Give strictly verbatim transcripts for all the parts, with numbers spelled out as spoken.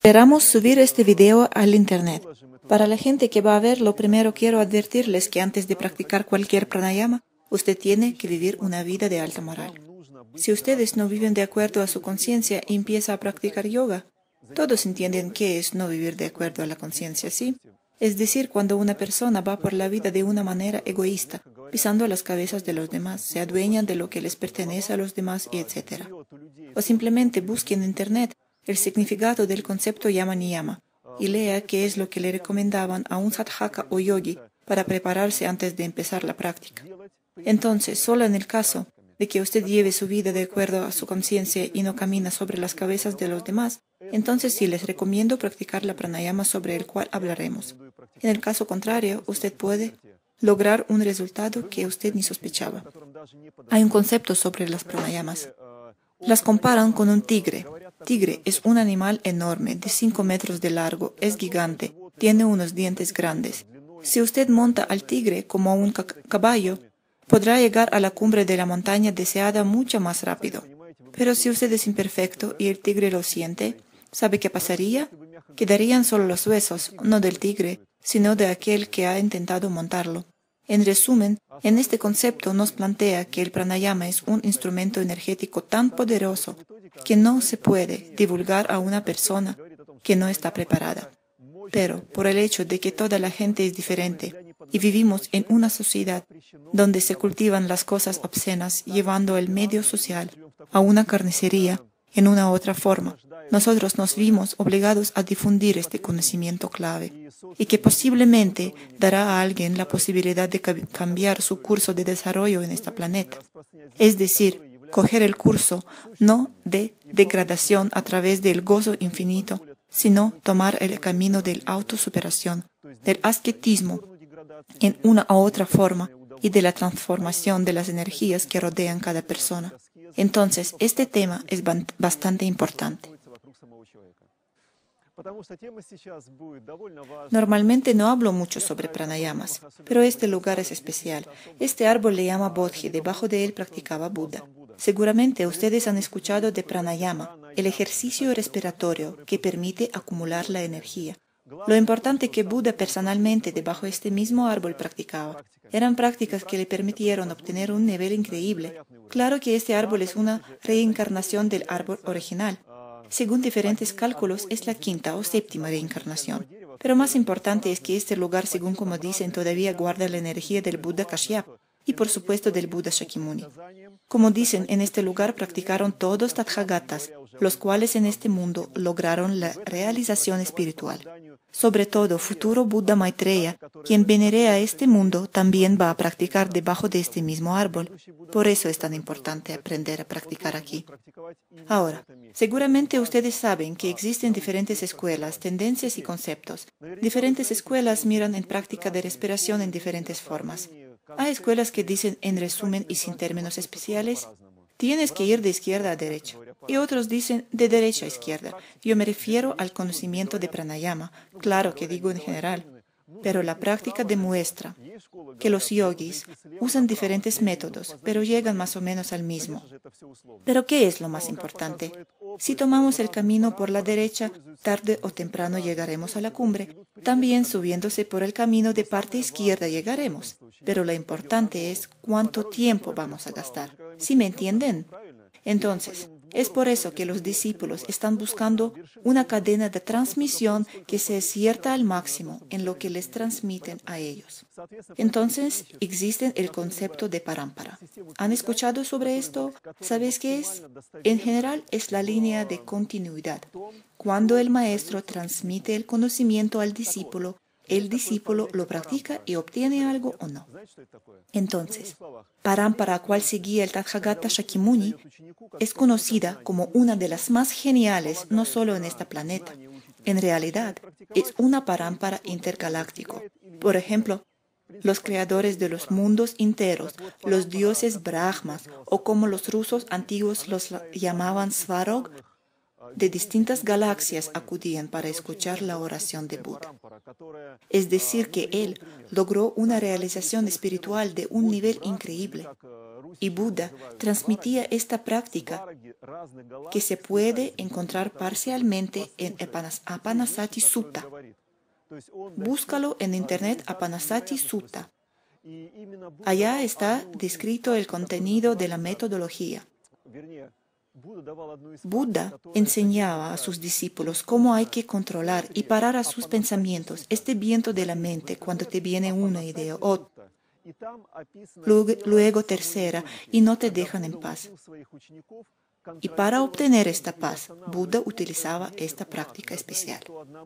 Esperamos subir este video al internet. Para la gente que va a verlo, primero quiero advertirles que antes de practicar cualquier pranayama, usted tiene que vivir una vida de alta moral. Si ustedes no viven de acuerdo a su conciencia y empieza a practicar yoga, todos entienden qué es no vivir de acuerdo a la conciencia, ¿sí? Es decir, cuando una persona va por la vida de una manera egoísta, pisando las cabezas de los demás, se adueñan de lo que les pertenece a los demás y etcétera. O simplemente busque en internet el significado del concepto yama niyama y lea qué es lo que le recomendaban a un sadhaka o yogi para prepararse antes de empezar la práctica. Entonces, solo en el caso de que usted lleve su vida de acuerdo a su conciencia y no camina sobre las cabezas de los demás, entonces sí les recomiendo practicar la pranayama sobre el cual hablaremos. En el caso contrario, usted puede lograr un resultado que usted ni sospechaba. Hay un concepto sobre las pranayamas. Las comparan con un tigre. Tigre es un animal enorme, de cinco metros de largo, es gigante, tiene unos dientes grandes. Si usted monta al tigre como a un caballo, podrá llegar a la cumbre de la montaña deseada mucho más rápido. Pero si usted es imperfecto y el tigre lo siente, ¿sabe qué pasaría? Quedarían solo los huesos, no del tigre, sino de aquel que ha intentado montarlo. En resumen, en este concepto nos plantea que el pranayama es un instrumento energético tan poderoso que no se puede divulgar a una persona que no está preparada. Pero por el hecho de que toda la gente es diferente y vivimos en una sociedad donde se cultivan las cosas obscenas llevando el medio social a una carnicería en una otra forma, nosotros nos vimos obligados a difundir este conocimiento clave y que posiblemente dará a alguien la posibilidad de cambiar su curso de desarrollo en este planeta. Es decir, coger el curso no de degradación a través del gozo infinito, sino tomar el camino de la autosuperación, del ascetismo en una u otra forma y de la transformación de las energías que rodean cada persona. Entonces, este tema es bastante importante. Normalmente no hablo mucho sobre pranayamas, pero este lugar es especial. Este árbol le llama Bodhi, debajo de él practicaba Buda. Seguramente ustedes han escuchado de pranayama, el ejercicio respiratorio que permite acumular la energía. Lo importante que Buda personalmente debajo de este mismo árbol practicaba eran prácticas que le permitieron obtener un nivel increíble. Claro que este árbol es una reencarnación del árbol original. Según diferentes cálculos, es la quinta o séptima reencarnación. Pero más importante es que este lugar, según como dicen, todavía guarda la energía del Buda Kashyapa y por supuesto del Buda Shakyamuni. Como dicen, en este lugar practicaron todos Tathagatas, los cuales en este mundo lograron la realización espiritual. Sobre todo, futuro Buda Maitreya, quien venerea este mundo, también va a practicar debajo de este mismo árbol. Por eso es tan importante aprender a practicar aquí. Ahora, seguramente ustedes saben que existen diferentes escuelas, tendencias y conceptos. Diferentes escuelas miran en práctica de respiración en diferentes formas. Hay escuelas que dicen, en resumen y sin términos especiales, tienes que ir de izquierda a derecha. Y otros dicen de derecha a izquierda. Yo me refiero al conocimiento de pranayama, claro que digo en general. Pero la práctica demuestra que los yogis usan diferentes métodos, pero llegan más o menos al mismo. ¿Pero qué es lo más importante? Si tomamos el camino por la derecha, tarde o temprano llegaremos a la cumbre. También subiéndose por el camino de parte izquierda llegaremos. Pero lo importante es cuánto tiempo vamos a gastar. ¿Sí me entienden? Entonces, es por eso que los discípulos están buscando una cadena de transmisión que sea cierta al máximo en lo que les transmiten a ellos. Entonces, existe el concepto de parampara. ¿Han escuchado sobre esto? ¿Sabéis qué es? En general, es la línea de continuidad. Cuando el maestro transmite el conocimiento al discípulo, el discípulo lo practica y obtiene algo o no. Entonces, parampara cual seguía el Tathagata Shakyamuni es conocida como una de las más geniales no solo en este planeta. En realidad, es una parampara intergaláctico. Por ejemplo, los creadores de los mundos enteros, los dioses Brahmas, o como los rusos antiguos los llamaban Svarog, de distintas galaxias acudían para escuchar la oración de Buda. Es decir, que él logró una realización espiritual de un nivel increíble. Y Buda transmitía esta práctica que se puede encontrar parcialmente en Apanasati Sutta. Búscalo en internet, Apanasati Sutta. Allá está descrito el contenido de la metodología. Buda enseñaba a sus discípulos cómo hay que controlar y parar a sus pensamientos, este viento de la mente, cuando te viene una idea o luego, luego tercera y no te dejan en paz. Y para obtener esta paz, Buda utilizaba esta práctica especial.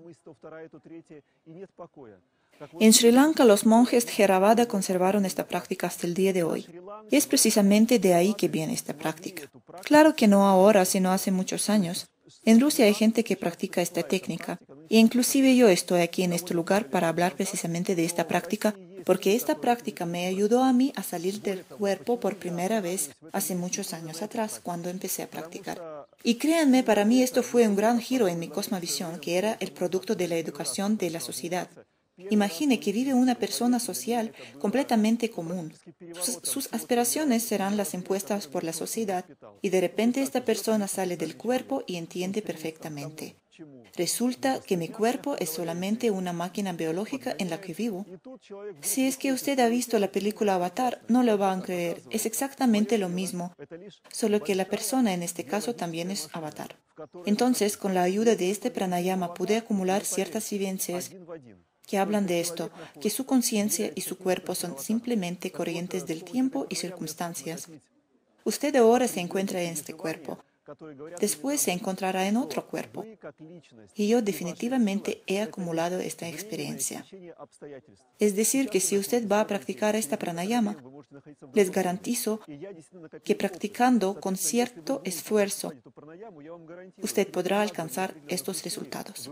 En Sri Lanka, los monjes Theravada conservaron esta práctica hasta el día de hoy. Y es precisamente de ahí que viene esta práctica. Claro que no ahora, sino hace muchos años. En Rusia hay gente que practica esta técnica. E inclusive yo estoy aquí en este lugar para hablar precisamente de esta práctica, porque esta práctica me ayudó a mí a salir del cuerpo por primera vez hace muchos años atrás, cuando empecé a practicar. Y créanme, para mí esto fue un gran giro en mi cosmovisión, que era el producto de la educación de la sociedad. Imagine que vive una persona social completamente común. Sus, sus aspiraciones serán las impuestas por la sociedad y de repente esta persona sale del cuerpo y entiende perfectamente. Resulta que mi cuerpo es solamente una máquina biológica en la que vivo. Si es que usted ha visto la película Avatar, no lo van a creer. Es exactamente lo mismo, solo que la persona en este caso también es Avatar. Entonces, con la ayuda de este pranayama pude acumular ciertas vivencias que hablan de esto, que su conciencia y su cuerpo son simplemente corrientes del tiempo y circunstancias. Usted ahora se encuentra en este cuerpo, después se encontrará en otro cuerpo. Y yo definitivamente he acumulado esta experiencia. Es decir, que si usted va a practicar esta pranayama, les garantizo que practicando con cierto esfuerzo, usted podrá alcanzar estos resultados.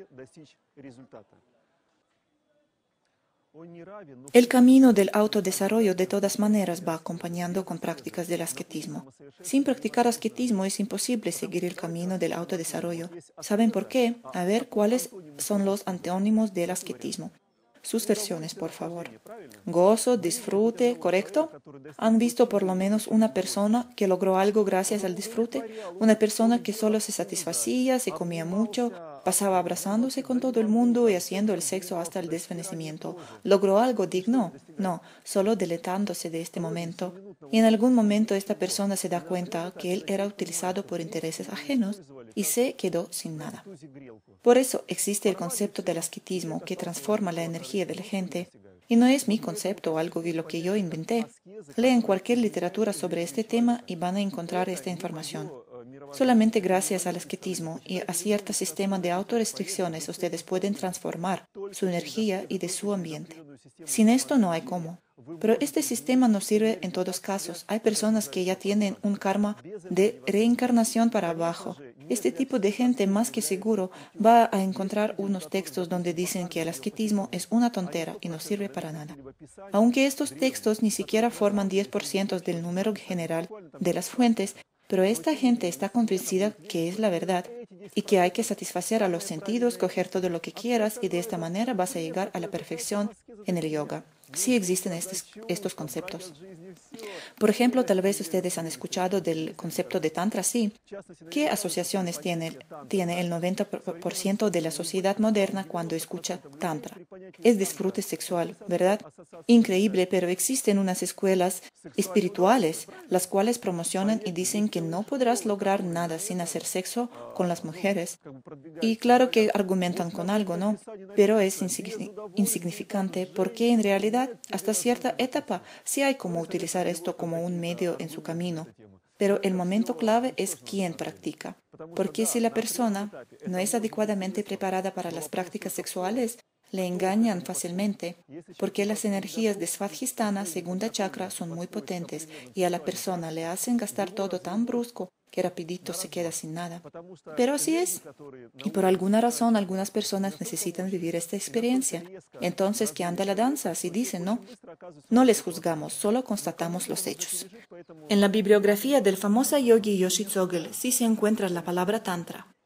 El camino del autodesarrollo de todas maneras va acompañando con prácticas del ascetismo. Sin practicar ascetismo es imposible seguir el camino del autodesarrollo. ¿Saben por qué? A ver cuáles son los antónimos del ascetismo. Sus versiones, por favor. Gozo, disfrute, ¿correcto? ¿Han visto por lo menos una persona que logró algo gracias al disfrute? Una persona que solo se satisfacía, se comía mucho, pasaba abrazándose con todo el mundo y haciendo el sexo hasta el desvanecimiento. ¿Logró algo digno? No, solo deleitándose de este momento. Y en algún momento esta persona se da cuenta que él era utilizado por intereses ajenos y se quedó sin nada. Por eso existe el concepto del ascetismo que transforma la energía de la gente. Y no es mi concepto o algo de lo que yo inventé. Leen cualquier literatura sobre este tema y van a encontrar esta información. Solamente gracias al ascetismo y a cierto sistema de autorrestricciones ustedes pueden transformar su energía y de su ambiente. Sin esto no hay cómo. Pero este sistema no sirve en todos casos. Hay personas que ya tienen un karma de reencarnación para abajo. Este tipo de gente más que seguro va a encontrar unos textos donde dicen que el ascetismo es una tontera y no sirve para nada. Aunque estos textos ni siquiera forman diez por ciento del número general de las fuentes, pero esta gente está convencida que es la verdad y que hay que satisfacer a los sentidos, coger todo lo que quieras y de esta manera vas a llegar a la perfección en el yoga. Sí existen estos, estos conceptos. Por ejemplo, tal vez ustedes han escuchado del concepto de Tantra, sí. ¿Qué asociaciones tiene, tiene el noventa por ciento de la sociedad moderna cuando escucha Tantra? Es disfrute sexual, ¿verdad? Increíble, pero existen unas escuelas espirituales, las cuales promocionan y dicen que no podrás lograr nada sin hacer sexo con las mujeres. Y claro que argumentan con algo, ¿no? Pero es insignificante porque en realidad hasta cierta etapa sí hay como utilizar esto como un medio en su camino. Pero el momento clave es quién practica. Porque si la persona no es adecuadamente preparada para las prácticas sexuales, le engañan fácilmente, porque las energías de Svadhisthana, segunda chakra, son muy potentes y a la persona le hacen gastar todo tan brusco que rapidito se queda sin nada. Pero así es. Y por alguna razón algunas personas necesitan vivir esta experiencia. Entonces, ¿qué anda la danza? Así dicen, ¿no? No les juzgamos, solo constatamos los hechos. En la bibliografía del famoso yogi Yoshi Tsogyal sí se encuentra la palabra tantra.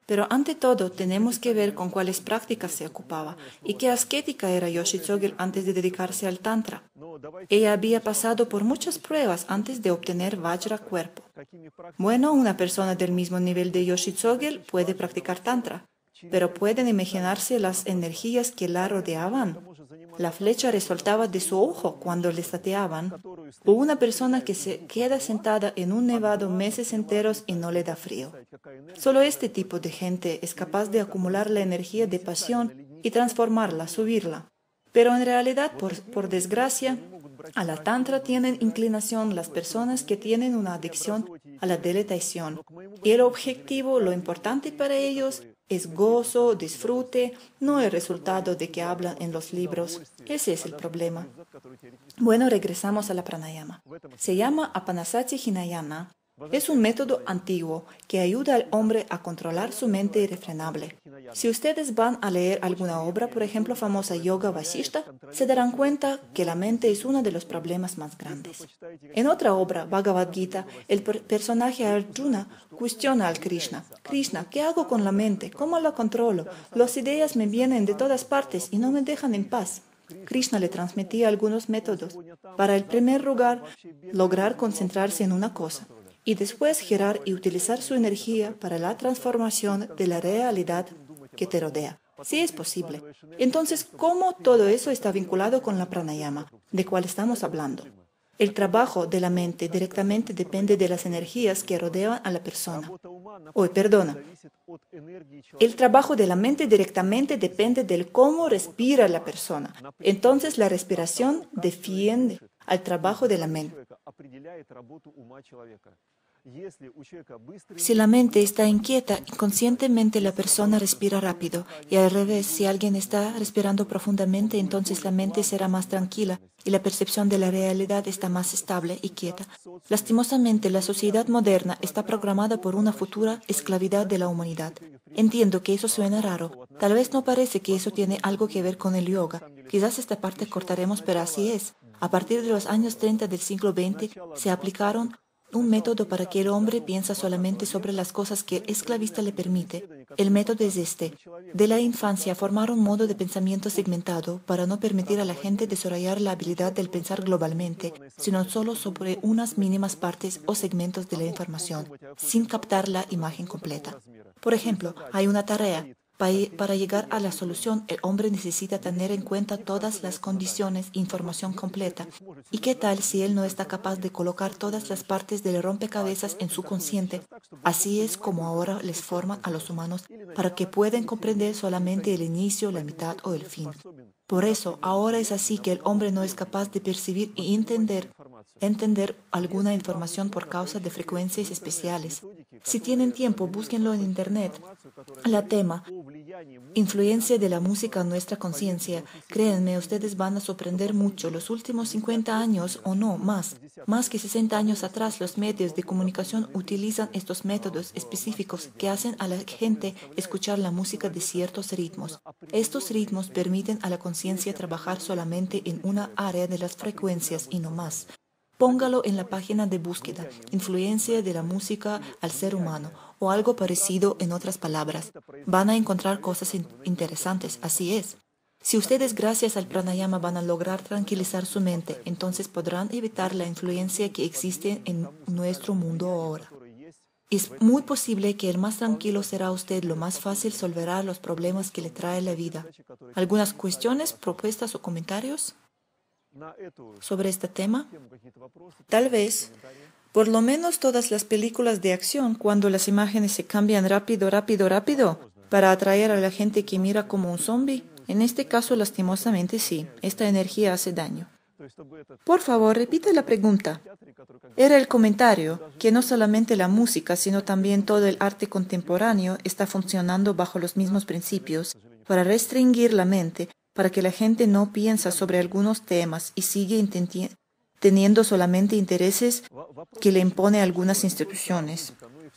Pero ante todo tenemos que ver con cuáles prácticas se ocupaba y qué ascética era Yoshi Tsogel antes de dedicarse al Tantra. Ella había pasado por muchas pruebas antes de obtener Vajra cuerpo. Bueno, una persona del mismo nivel de Yoshi Tsogel puede practicar Tantra, pero pueden imaginarse las energías que la rodeaban. La flecha resultaba de su ojo cuando le sateaban, o una persona que se queda sentada en un nevado meses enteros y no le da frío. Solo este tipo de gente es capaz de acumular la energía de pasión y transformarla, subirla. Pero en realidad, por, por desgracia, a la Tantra tienen inclinación las personas que tienen una adicción a la deleitación. Y el objetivo, lo importante para ellos, es gozo, disfrute, no el resultado de que hablan en los libros. Ese es el problema. Bueno, regresamos a la pranayama. Se llama Apanasati Hinayana. Es un método antiguo que ayuda al hombre a controlar su mente irrefrenable. Si ustedes van a leer alguna obra, por ejemplo, famosa Yoga Vasishta, se darán cuenta que la mente es uno de los problemas más grandes. En otra obra, Bhagavad Gita, el per personaje Arjuna cuestiona al Krishna. Krishna, ¿qué hago con la mente? ¿Cómo la controlo? Las ideas me vienen de todas partes y no me dejan en paz. Krishna le transmitía algunos métodos. Para el primer lugar, lograr concentrarse en una cosa. Y después girar y utilizar su energía para la transformación de la realidad que te rodea. Sí es posible. Entonces, ¿cómo todo eso está vinculado con la pranayama, de cual estamos hablando? El trabajo de la mente directamente depende de las energías que rodean a la persona. Oh, perdona. El trabajo de la mente directamente depende del cómo respira la persona. Entonces, la respiración defiende al trabajo de la mente. Si la mente está inquieta, inconscientemente la persona respira rápido, y al revés, si alguien está respirando profundamente, entonces la mente será más tranquila y la percepción de la realidad está más estable y quieta. Lastimosamente, la sociedad moderna está programada por una futura esclavitud de la humanidad. Entiendo que eso suena raro. Tal vez no parece que eso tiene algo que ver con el yoga. Quizás esta parte cortaremos, pero así es. A partir de los años treinta del siglo veinte se aplicaron un método para que el hombre piensa solamente sobre las cosas que el esclavista le permite. El método es este. De la infancia formar un modo de pensamiento segmentado para no permitir a la gente desarrollar la habilidad del pensar globalmente, sino solo sobre unas mínimas partes o segmentos de la información, sin captar la imagen completa. Por ejemplo, hay una tarea. Para llegar a la solución, el hombre necesita tener en cuenta todas las condiciones e información completa. ¿Y qué tal si él no está capaz de colocar todas las partes del rompecabezas en su consciente? Así es como ahora les forman a los humanos para que puedan comprender solamente el inicio, la mitad o el fin. Por eso, ahora es así que el hombre no es capaz de percibir y entender, entender alguna información por causa de frecuencias especiales. Si tienen tiempo, búsquenlo en Internet. La tema, influencia de la música en nuestra conciencia. Créanme, ustedes van a sorprender mucho. Los últimos cincuenta años o no, más, más que sesenta años atrás, los medios de comunicación utilizan estos métodos específicos que hacen a la gente escuchar la música de ciertos ritmos. Estos ritmos permiten a la conciencia trabajar solamente en una área de las frecuencias y no más. Póngalo en la página de búsqueda, influencia de la música al ser humano, o algo parecido en otras palabras. Van a encontrar cosas in- interesantes, así es. Si ustedes gracias al pranayama van a lograr tranquilizar su mente, entonces podrán evitar la influencia que existe en nuestro mundo ahora. Es muy posible que el más tranquilo será usted, lo más fácil solverá los problemas que le trae la vida. ¿Algunas cuestiones, propuestas o comentarios sobre este tema? Tal vez, por lo menos todas las películas de acción, cuando las imágenes se cambian rápido, rápido, rápido, para atraer a la gente que mira como un zombie. En este caso, lastimosamente sí, esta energía hace daño. Por favor, repita la pregunta. Era el comentario que no solamente la música, sino también todo el arte contemporáneo está funcionando bajo los mismos principios para restringir la mente, para que la gente no piensa sobre algunos temas y sigue teniendo solamente intereses que le impone algunas instituciones.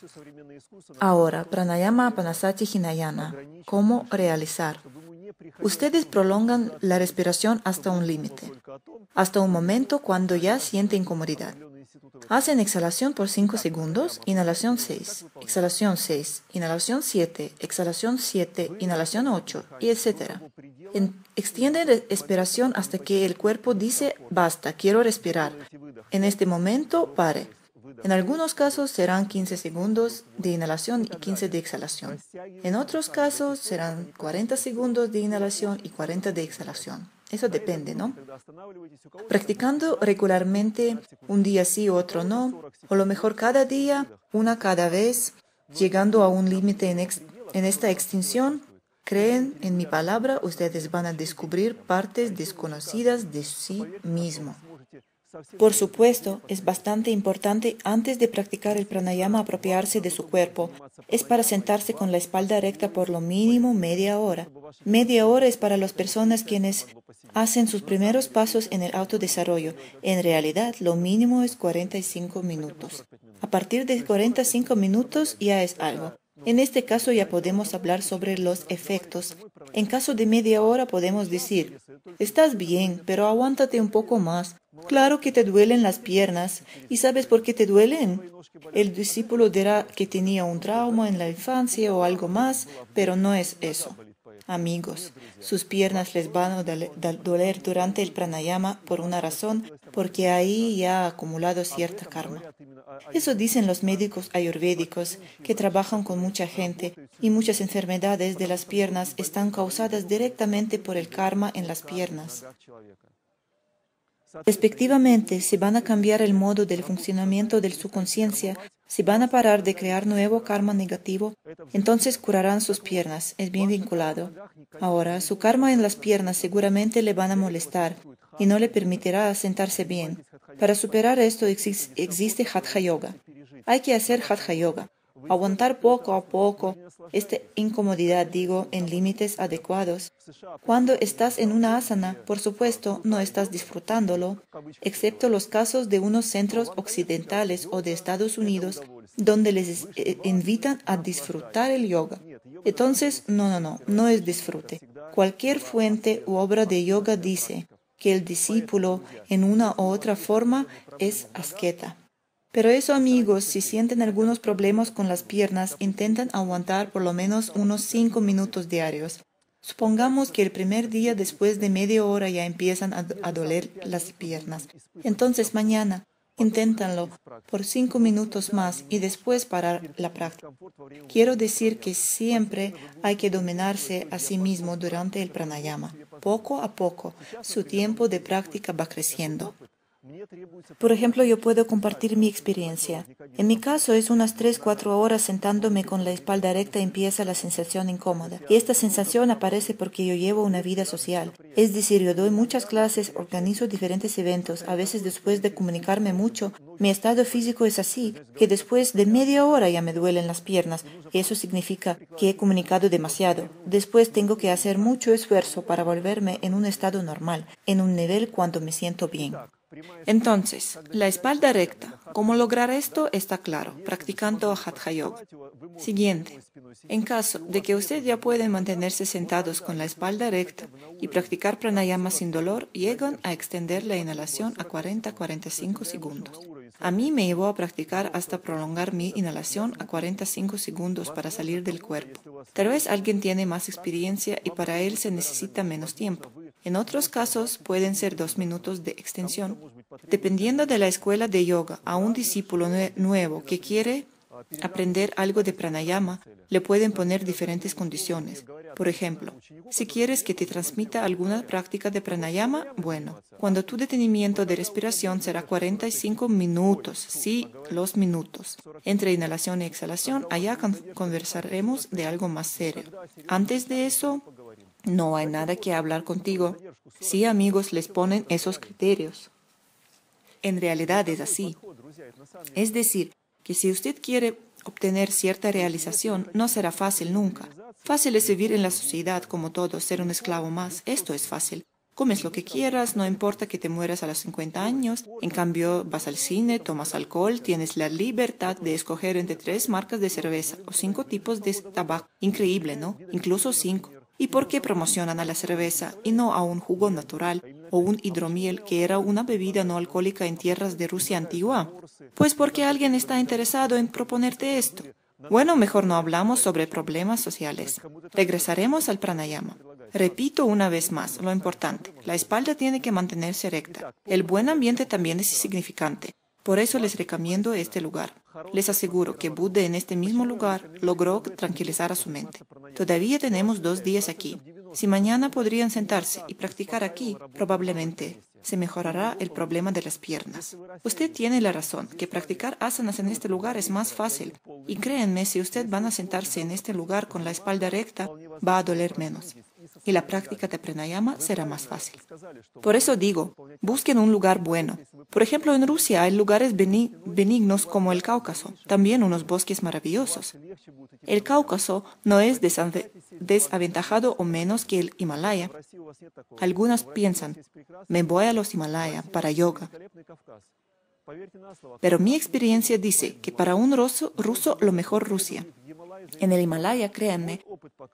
Ahora, pranayama apanasati hinayana. ¿Cómo realizar? Ustedes prolongan la respiración hasta un límite, hasta un momento cuando ya siente incomodidad. Hacen exhalación por cinco segundos, inhalación seis, exhalación seis, inhalación siete, exhalación siete, inhalación ocho, y etcétera. En, extienden la expiración hasta que el cuerpo dice, basta, quiero respirar. En este momento, pare. En algunos casos serán quince segundos de inhalación y quince de exhalación. En otros casos serán cuarenta segundos de inhalación y cuarenta de exhalación. Eso depende, ¿no? Practicando regularmente, un día sí, otro no, o lo mejor cada día, una cada vez, llegando a un límite en, ex en esta extinción, creen en mi palabra, ustedes van a descubrir partes desconocidas de sí mismo. Por supuesto, es bastante importante antes de practicar el pranayama apropiarse de su cuerpo. Es para sentarse con la espalda recta por lo mínimo media hora. Media hora es para las personas quienes hacen sus primeros pasos en el autodesarrollo. En realidad, lo mínimo es cuarenta y cinco minutos. A partir de cuarenta y cinco minutos ya es algo. En este caso ya podemos hablar sobre los efectos. En caso de media hora podemos decir, estás bien, pero aguántate un poco más. Claro que te duelen las piernas. ¿Y sabes por qué te duelen? El discípulo dirá que tenía un trauma en la infancia o algo más, pero no es eso. Amigos, sus piernas les van a doler durante el pranayama por una razón, porque ahí ya ha acumulado cierta karma. Eso dicen los médicos ayurvédicos, que trabajan con mucha gente, y muchas enfermedades de las piernas están causadas directamente por el karma en las piernas. Respectivamente, si van a cambiar el modo del funcionamiento de su conciencia, si van a parar de crear nuevo karma negativo, entonces curarán sus piernas, es bien vinculado. Ahora, su karma en las piernas seguramente le van a molestar y no le permitirá sentarse bien. Para superar esto existe, existe Hatha Yoga. Hay que hacer Hatha Yoga. Aguantar poco a poco esta incomodidad, digo, en límites adecuados. Cuando estás en una asana, por supuesto, no estás disfrutándolo, excepto los casos de unos centros occidentales o de Estados Unidos, donde les eh, invitan a disfrutar el yoga. Entonces, no, no, no, no es disfrute. Cualquier fuente u obra de yoga dice que el discípulo, en una u otra forma, es asceta. Pero eso, amigos, si sienten algunos problemas con las piernas, intentan aguantar por lo menos unos cinco minutos diarios. Supongamos que el primer día después de media hora ya empiezan a, a doler las piernas. Entonces mañana, inténtanlo por cinco minutos más y después parar la práctica. Quiero decir que siempre hay que dominarse a sí mismo durante el pranayama. Poco a poco, su tiempo de práctica va creciendo. Por ejemplo, yo puedo compartir mi experiencia. En mi caso es unas tres a cuatro horas sentándome con la espalda recta y empieza la sensación incómoda. Y esta sensación aparece porque yo llevo una vida social. Es decir, yo doy muchas clases, organizo diferentes eventos. A veces después de comunicarme mucho, mi estado físico es así, que después de media hora ya me duelen las piernas. Eso significa que he comunicado demasiado. Después tengo que hacer mucho esfuerzo para volverme en un estado normal, en un nivel cuando me siento bien. Entonces, la espalda recta. ¿Cómo lograr esto? Está claro, practicando Hatha Yoga. Siguiente. En caso de que usted ya pueda mantenerse sentados con la espalda recta y practicar pranayama sin dolor, llegan a extender la inhalación a cuarenta a cuarenta y cinco segundos. A mí me llevó a practicar hasta prolongar mi inhalación a cuarenta y cinco segundos para salir del cuerpo. Tal vez alguien tiene más experiencia y para él se necesita menos tiempo. En otros casos pueden ser dos minutos de extensión. Dependiendo de la escuela de yoga, a un discípulo nue- nuevo que quiere aprender algo de pranayama, le pueden poner diferentes condiciones. Por ejemplo, si quieres que te transmita alguna práctica de pranayama, bueno, cuando tu detenimiento de respiración será cuarenta y cinco minutos, sí, los minutos. Entre inhalación y exhalación, allá con- conversaremos de algo más serio. Antes de eso, no hay nada que hablar contigo. Sí, amigos, les ponen esos criterios. En realidad es así. Es decir, que si usted quiere obtener cierta realización, no será fácil nunca. Fácil es vivir en la sociedad como todos, ser un esclavo más. Esto es fácil. Comes lo que quieras, no importa que te mueras a los cincuenta años. En cambio, vas al cine, tomas alcohol, tienes la libertad de escoger entre tres marcas de cerveza o cinco tipos de tabaco. Increíble, ¿no? Incluso cinco. ¿Y por qué promocionan a la cerveza y no a un jugo natural? o un hidromiel, que era una bebida no alcohólica en tierras de Rusia antigua? Pues porque alguien está interesado en proponerte esto. Bueno, mejor no hablamos sobre problemas sociales. Regresaremos al pranayama. Repito una vez más lo importante. La espalda tiene que mantenerse recta. El buen ambiente también es significante. Por eso les recomiendo este lugar. Les aseguro que Buda en este mismo lugar logró tranquilizar a su mente. Todavía tenemos dos días aquí. Si mañana podrían sentarse y practicar aquí, probablemente se mejorará el problema de las piernas. Usted tiene la razón, que practicar asanas en este lugar es más fácil. Y créanme, si usted van a sentarse en este lugar con la espalda recta, va a doler menos. Y la práctica de pranayama será más fácil. Por eso digo, busquen un lugar bueno. Por ejemplo, en Rusia hay lugares benignos como el Cáucaso, también unos bosques maravillosos. El Cáucaso no es desaventajado o menos que el Himalaya. Algunos piensan, me voy a los Himalaya para yoga. Pero mi experiencia dice que para un ruso, ruso lo mejor Rusia. En el Himalaya, créanme,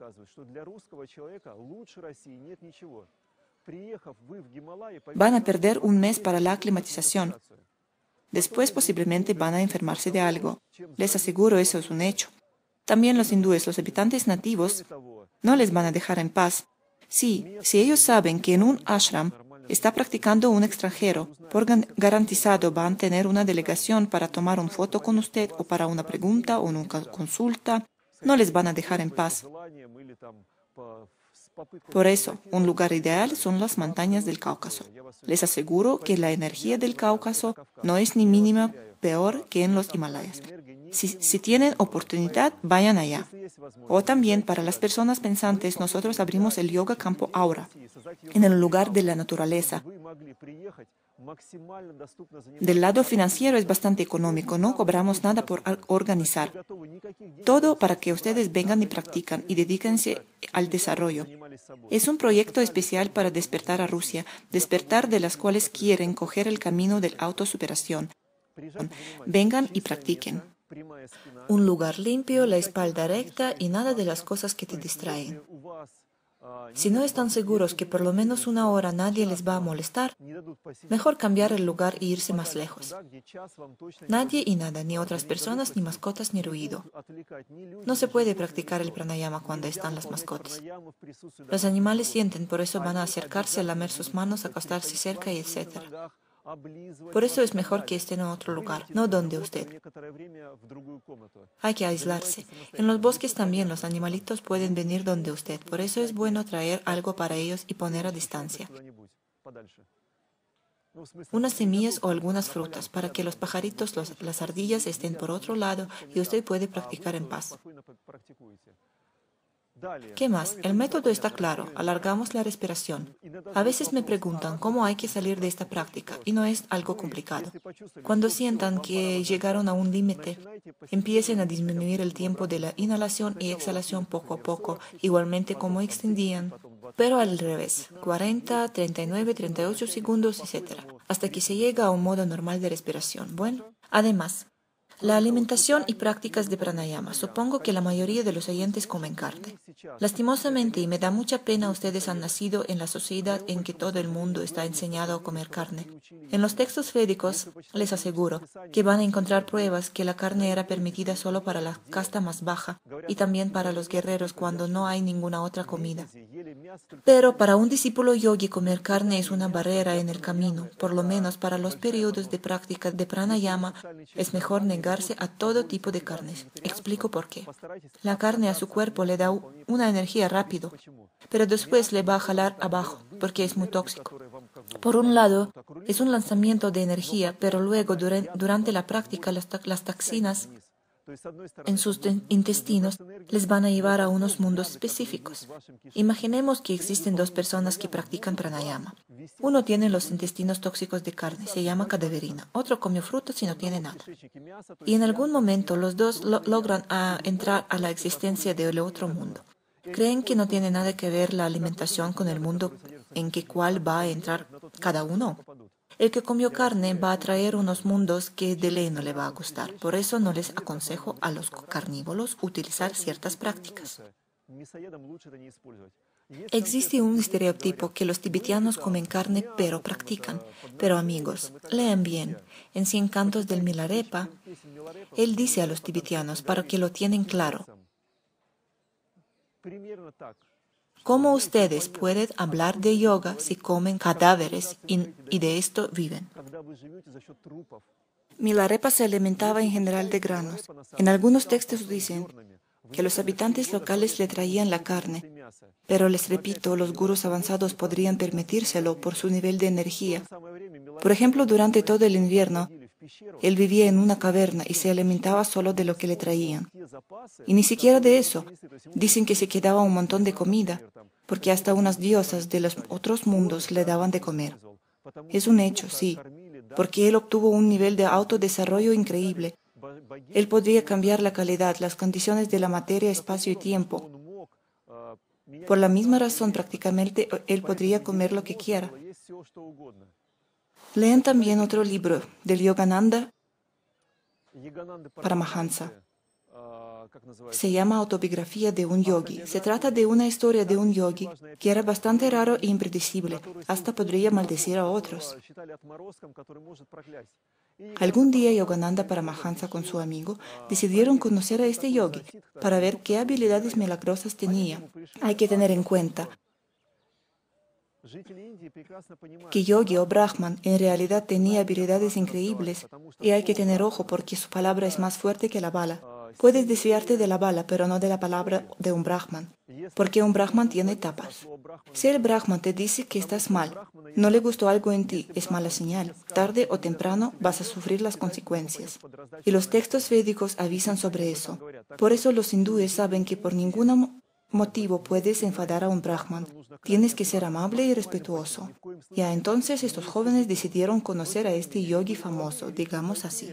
van a perder un mes para la aclimatización. Después posiblemente van a enfermarse de algo. Les aseguro, eso es un hecho. También los hindúes, los habitantes nativos, no les van a dejar en paz. Sí, si ellos saben que en un ashram está practicando un extranjero, por garantizado van a tener una delegación para tomar una foto con usted o para una pregunta o una consulta, no les van a dejar en paz. Por eso, un lugar ideal son las montañas del Cáucaso. Les aseguro que la energía del Cáucaso no es ni mínima peor que en los Himalayas. Si, si tienen oportunidad, vayan allá. O también para las personas pensantes, nosotros abrimos el Yoga Campo Aura, en el lugar de la naturaleza. Del lado financiero es bastante económico, no cobramos nada por organizar. Todo para que ustedes vengan y practican y dedíquense al desarrollo. Es un proyecto especial para despertar a Rusia, despertar de las cuales quieren coger el camino de la autosuperación. Vengan y practiquen. Un lugar limpio, la espalda recta y nada de las cosas que te distraen. Si no están seguros que por lo menos una hora nadie les va a molestar, mejor cambiar el lugar e irse más lejos. Nadie y nada, ni otras personas, ni mascotas, ni ruido. No se puede practicar el pranayama cuando están las mascotas. Los animales sienten, por eso van a acercarse a lamer sus manos, acostarse cerca y etcétera. Por eso es mejor que estén en otro lugar, no donde usted. Hay que aislarse. En los bosques también los animalitos pueden venir donde usted. Por eso es bueno traer algo para ellos y poner a distancia. Unas semillas o algunas frutas para que los pajaritos, los, las ardillas estén por otro lado y usted puede practicar en paz. ¿Qué más? El método está claro. Alargamos la respiración. A veces me preguntan cómo hay que salir de esta práctica y no es algo complicado. Cuando sientan que llegaron a un límite, empiecen a disminuir el tiempo de la inhalación y exhalación poco a poco, igualmente como extendían, pero al revés, cuarenta, treinta y nueve, treinta y ocho segundos, etcétera, hasta que se llega a un modo normal de respiración. Bueno, además, la alimentación y prácticas de pranayama. Supongo que la mayoría de los oyentes comen carne. Lastimosamente, y me da mucha pena, ustedes han nacido en la sociedad en que todo el mundo está enseñado a comer carne. En los textos védicos, les aseguro, que van a encontrar pruebas que la carne era permitida solo para la casta más baja y también para los guerreros cuando no hay ninguna otra comida. Pero para un discípulo yogi comer carne es una barrera en el camino. Por lo menos para los periodos de práctica de pranayama es mejor negarse a todo tipo de carnes. Explico por qué. La carne a su cuerpo le da una energía rápido, pero después le va a jalar abajo porque es muy tóxico. Por un lado, es un lanzamiento de energía, pero luego durante la práctica las, las toxinas en sus intestinos les van a llevar a unos mundos específicos. Imaginemos que existen dos personas que practican pranayama. Uno tiene los intestinos tóxicos de carne, se llama cadaverina. Otro comió frutas y no tiene nada. Y en algún momento los dos lo logran a entrar a la existencia del otro mundo. ¿Creen que no tiene nada que ver la alimentación con el mundo en que cuál va a entrar cada uno? El que comió carne va a traer unos mundos que de ley no le va a gustar. Por eso no les aconsejo a los carnívoros utilizar ciertas prácticas. Existe un estereotipo que los tibetanos comen carne pero practican. Pero amigos, lean bien. En Cien Cantos del Milarepa, él dice a los tibetanos para que lo tienen claro. ¿Cómo ustedes pueden hablar de yoga si comen cadáveres y, y de esto viven? Milarepa se alimentaba en general de granos. En algunos textos dicen que los habitantes locales le traían la carne, pero les repito, los gurús avanzados podrían permitírselo por su nivel de energía. Por ejemplo, durante todo el invierno, él vivía en una caverna y se alimentaba solo de lo que le traían. Y ni siquiera de eso. Dicen que se quedaba un montón de comida, porque hasta unas diosas de los otros mundos le daban de comer. Es un hecho, sí, porque él obtuvo un nivel de autodesarrollo increíble. Él podría cambiar la calidad, las condiciones de la materia, espacio y tiempo. Por la misma razón, prácticamente, él podría comer lo que quiera. Lean también otro libro del Yogananda Paramahansa. Se llama Autobiografía de un yogi. Se trata de una historia de un yogi que era bastante raro e impredecible. Hasta podría maldecir a otros. Algún día Yogananda Paramahansa con su amigo decidieron conocer a este yogi para ver qué habilidades milagrosas tenía. Hay que tener en cuenta que yogi o brahman en realidad tenía habilidades increíbles y hay que tener ojo porque su palabra es más fuerte que la bala. Puedes desviarte de la bala, pero no de la palabra de un brahman, porque un brahman tiene etapas. Si el brahman te dice que estás mal, no le gustó algo en ti, es mala señal. Tarde o temprano vas a sufrir las consecuencias. Y los textos védicos avisan sobre eso. Por eso los hindúes saben que por ningún motivo puedes enfadar a un brahman. Tienes que ser amable y respetuoso. Ya entonces estos jóvenes decidieron conocer a este yogi famoso, digamos así.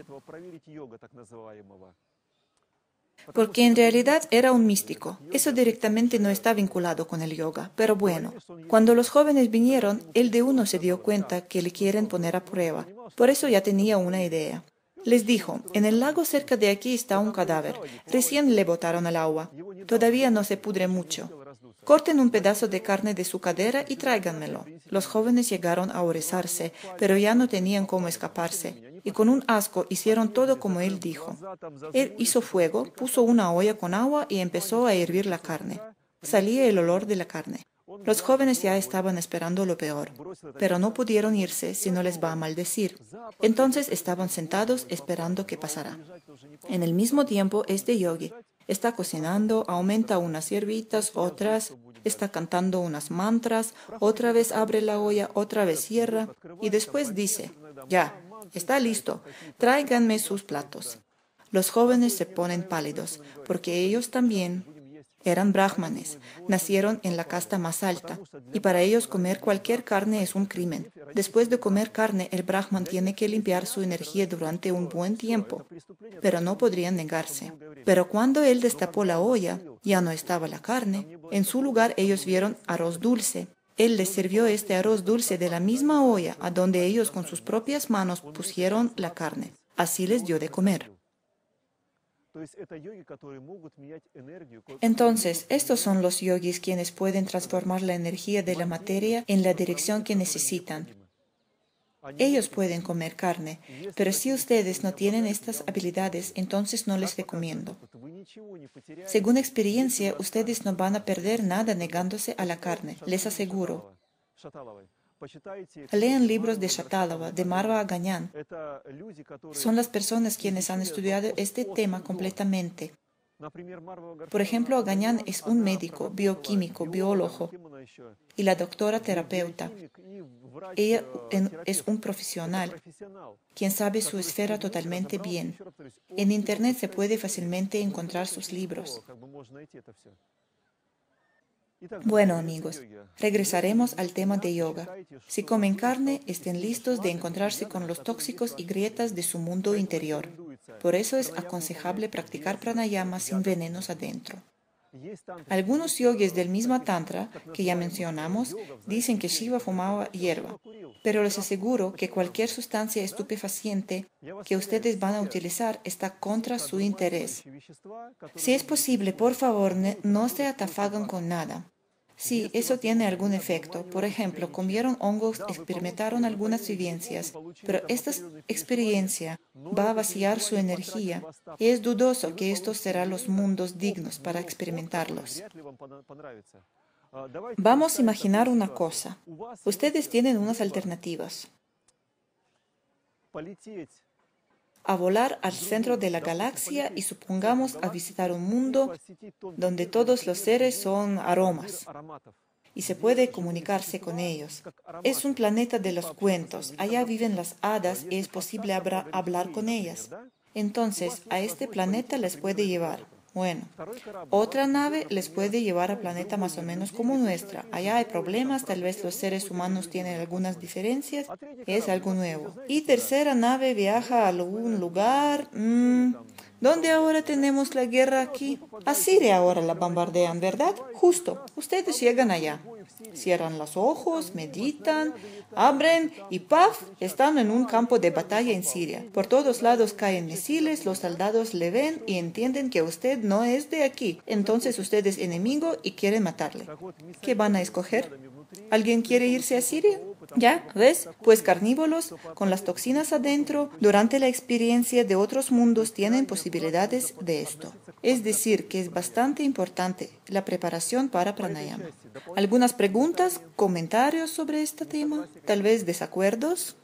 Porque en realidad era un místico. Eso directamente no está vinculado con el yoga. Pero bueno, cuando los jóvenes vinieron, él de uno se dio cuenta que le quieren poner a prueba. Por eso ya tenía una idea. Les dijo, en el lago cerca de aquí está un cadáver. Recién le botaron al agua. Todavía no se pudre mucho. Corten un pedazo de carne de su cadera y tráiganmelo. Los jóvenes llegaron a horrorizarse, pero ya no tenían cómo escaparse. Y con un asco hicieron todo como él dijo. Él hizo fuego, puso una olla con agua y empezó a hervir la carne. Salía el olor de la carne. Los jóvenes ya estaban esperando lo peor, pero no pudieron irse si no les va a maldecir. Entonces estaban sentados esperando qué pasará. En el mismo tiempo, este yogi está cocinando, aumenta unas hierbitas, otras, está cantando unas mantras, otra vez abre la olla, otra vez cierra y después dice, ya, está listo, tráiganme sus platos. Los jóvenes se ponen pálidos, porque ellos también eran brahmanes, nacieron en la casta más alta, y para ellos comer cualquier carne es un crimen. Después de comer carne, el brahman tiene que limpiar su energía durante un buen tiempo, pero no podrían negarse. Pero cuando él destapó la olla, ya no estaba la carne. En su lugar ellos vieron arroz dulce. Él les sirvió este arroz dulce de la misma olla a donde ellos con sus propias manos pusieron la carne. Así les dio de comer. Entonces, estos son los yogis quienes pueden transformar la energía de la materia en la dirección que necesitan. Ellos pueden comer carne, pero si ustedes no tienen estas habilidades, entonces no les recomiendo. Según experiencia, ustedes no van a perder nada negándose a la carne, les aseguro. Lean libros de Shatalava, de Marva Agañán. Son las personas quienes han estudiado este tema completamente. Por ejemplo, Agañán es un médico, bioquímico, biólogo y la doctora terapeuta. Ella es un profesional, quien sabe su esfera totalmente bien. En Internet se puede fácilmente encontrar sus libros. Bueno, amigos, regresaremos al tema de yoga. Si comen carne, estén listos de encontrarse con los tóxicos y grietas de su mundo interior. Por eso es aconsejable practicar pranayama sin venenos adentro. Algunos yogis del mismo tantra que ya mencionamos dicen que Shiva fumaba hierba, pero les aseguro que cualquier sustancia estupefaciente que ustedes van a utilizar está contra su interés. Si es posible, por favor, no se atafagan con nada. Sí, eso tiene algún efecto. Por ejemplo, comieron hongos, experimentaron algunas vivencias, pero esta experiencia va a vaciar su energía y es dudoso que estos serán los mundos dignos para experimentarlos. Vamos a imaginar una cosa. Ustedes tienen unas alternativas. A volar al centro de la galaxia y supongamos a visitar un mundo donde todos los seres son aromas y se puede comunicarse con ellos. Es un planeta de los cuentos, allá viven las hadas y es posible hablar con ellas. Entonces, a este planeta les puede llevar. Bueno, otra nave les puede llevar a planeta más o menos como nuestra. Allá hay problemas, tal vez los seres humanos tienen algunas diferencias, es algo nuevo. Y tercera nave viaja a algún lugar, mmm, ¿dónde ahora tenemos la guerra aquí? A Siria ahora la bombardean, ¿verdad? Justo, ustedes llegan allá. Cierran los ojos, meditan, abren y ¡paf! Están en un campo de batalla en Siria. Por todos lados caen misiles, los soldados le ven y entienden que usted no es de aquí. Entonces usted es enemigo y quieren matarle. ¿Qué van a escoger? ¿Alguien quiere irse a Siria? ¿Ya? ¿Ves? Pues carnívoros, con las toxinas adentro, durante la experiencia de otros mundos tienen posibilidades de esto. Es decir, que es bastante importante la preparación para pranayama. ¿Algunas preguntas, comentarios sobre este tema? ¿Tal vez desacuerdos?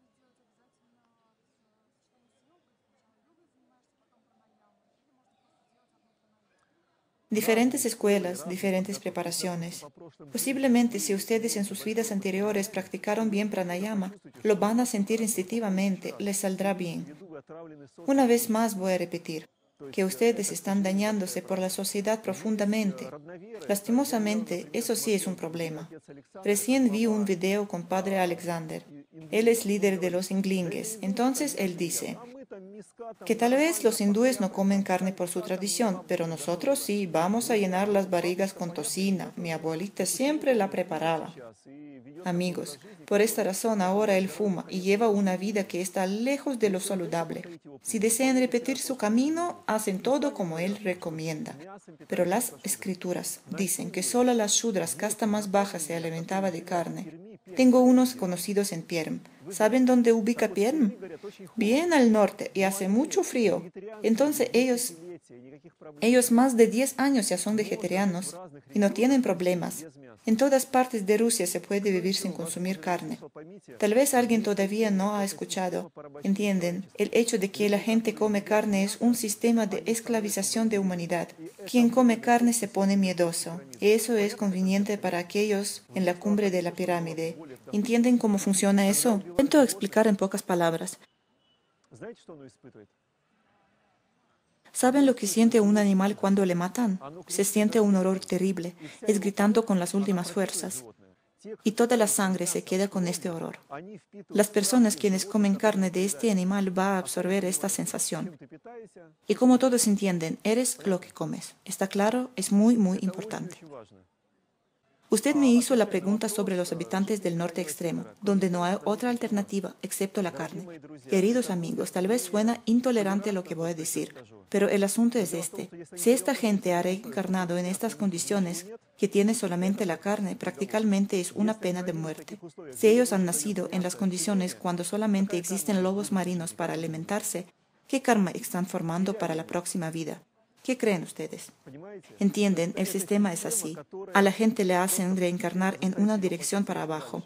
Diferentes escuelas, diferentes preparaciones. Posiblemente si ustedes en sus vidas anteriores practicaron bien pranayama, lo van a sentir instintivamente, les saldrá bien. Una vez más voy a repetir que ustedes están dañándose por la sociedad profundamente. Lastimosamente, eso sí es un problema. Recién vi un video con Padre Alexander. Él es líder de los inglingues. Entonces él dice que tal vez los hindúes no comen carne por su tradición, pero nosotros sí, vamos a llenar las barrigas con tocina. Mi abuelita siempre la preparaba. Amigos, por esta razón ahora él fuma y lleva una vida que está lejos de lo saludable. Si desean repetir su camino, hacen todo como él recomienda. Pero las escrituras dicen que solo las shudras, casta más baja, se alimentaba de carne. Tengo unos conocidos en Perm. ¿Saben dónde ubica Perm? Bien al norte y hace mucho frío. Entonces ellos, ellos más de diez años ya son vegetarianos y no tienen problemas. En todas partes de Rusia se puede vivir sin consumir carne. Tal vez alguien todavía no ha escuchado. ¿Entienden? El hecho de que la gente come carne es un sistema de esclavización de humanidad. Quien come carne se pone miedoso. Y eso es conveniente para aquellos en la cumbre de la pirámide. ¿Entienden cómo funciona eso? Intento explicar en pocas palabras. ¿Saben lo que siente un animal cuando le matan? Se siente un horror terrible, es gritando con las últimas fuerzas. Y toda la sangre se queda con este horror. Las personas quienes comen carne de este animal van a absorber esta sensación. Y como todos entienden, eres lo que comes. ¿Está claro? Es muy, muy importante. Usted me hizo la pregunta sobre los habitantes del norte extremo, donde no hay otra alternativa excepto la carne. Queridos amigos, tal vez suena intolerante lo que voy a decir, pero el asunto es este. Si esta gente ha reencarnado en estas condiciones, que tiene solamente la carne, prácticamente es una pena de muerte. Si ellos han nacido en las condiciones cuando solamente existen lobos marinos para alimentarse, ¿qué karma están formando para la próxima vida? ¿Qué creen ustedes? Entienden, el sistema es así. A la gente le hacen reencarnar en una dirección para abajo.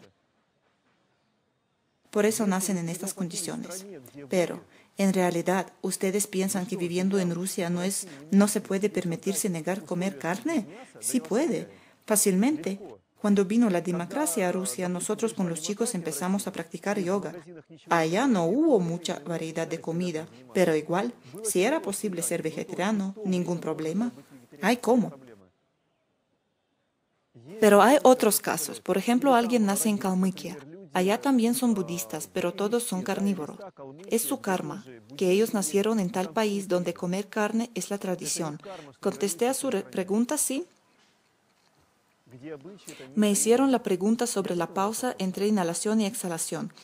Por eso nacen en estas condiciones. Pero, en realidad, ¿ustedes piensan que viviendo en Rusia no, es, no se puede permitirse negar comer carne? Sí puede, fácilmente. Cuando vino la democracia a Rusia, nosotros con los chicos empezamos a practicar yoga. Allá no hubo mucha variedad de comida, pero igual, si era posible ser vegetariano, ningún problema. Hay cómo. Pero hay otros casos. Por ejemplo, alguien nace en Kalmykia. Allá también son budistas, pero todos son carnívoros. Es su karma. que ellos nacieron en tal país donde comer carne es la tradición. ¿Contesté a su pregunta? Sí. Me hicieron la pregunta sobre la pausa entre inhalación y exhalación.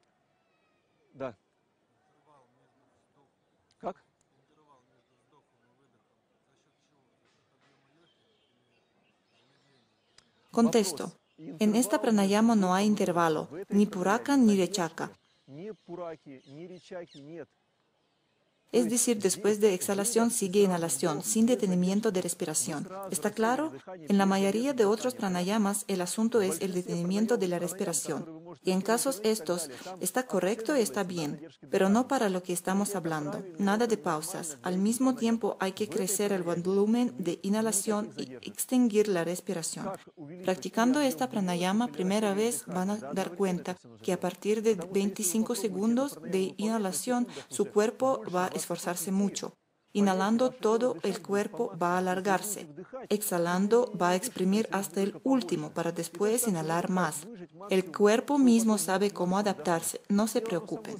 Contesto. En esta pranayama no hay intervalo, ni puraka ni rechaka. Es decir, después de exhalación sigue inhalación, sin detenimiento de respiración. ¿Está claro? En la mayoría de otros pranayamas, el asunto es el detenimiento de la respiración. Y en casos estos, está correcto y está bien, pero no para lo que estamos hablando. Nada de pausas. Al mismo tiempo hay que crecer el volumen de inhalación y extinguir la respiración. Practicando esta pranayama primera vez van a dar cuenta que a partir de veinticinco segundos de inhalación su cuerpo va a esforzarse mucho. Inhalando, todo el cuerpo va a alargarse. Exhalando, va a exprimir hasta el último para después inhalar más. El cuerpo mismo sabe cómo adaptarse, no se preocupen.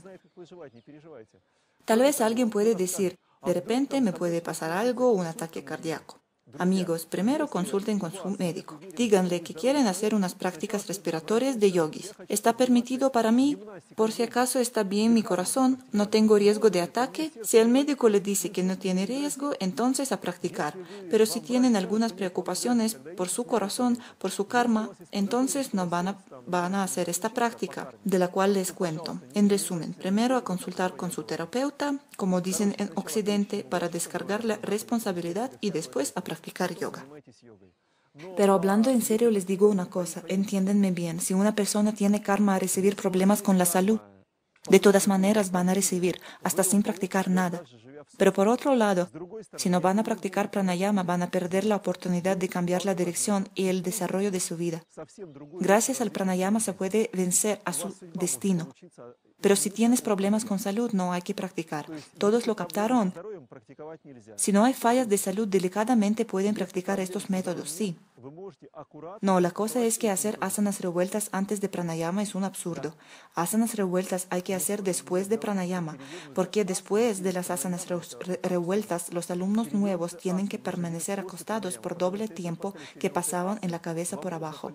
Tal vez alguien puede decir, de repente me puede pasar algo, un ataque cardíaco. Amigos, primero consulten con su médico. Díganle que quieren hacer unas prácticas respiratorias de yogis. ¿Está permitido para mí? Por si acaso está bien mi corazón, no tengo riesgo de ataque. Si el médico le dice que no tiene riesgo, entonces a practicar. Pero si tienen algunas preocupaciones por su corazón, por su karma, entonces no van a, van a hacer esta práctica, de la cual les cuento. En resumen, primero a consultar con su terapeuta, como dicen en Occidente, para descargar la responsabilidad y después a practicar. practicar yoga. Pero hablando en serio les digo una cosa, entiéndanme bien, si una persona tiene karma a recibir problemas con la salud, de todas maneras van a recibir, hasta sin practicar nada. Pero por otro lado, si no van a practicar pranayama, van a perder la oportunidad de cambiar la dirección y el desarrollo de su vida. Gracias al pranayama se puede vencer a su destino. Pero si tienes problemas con salud, no hay que practicar. ¿Todos lo captaron? Si no hay fallas de salud, delicadamente pueden practicar estos métodos, sí. No, la cosa es que hacer asanas revueltas antes de pranayama es un absurdo. Asanas revueltas hay que hacer después de pranayama, porque después de las asanas re revueltas, los alumnos nuevos tienen que permanecer acostados por doble tiempo que pasaban en la cabeza por abajo.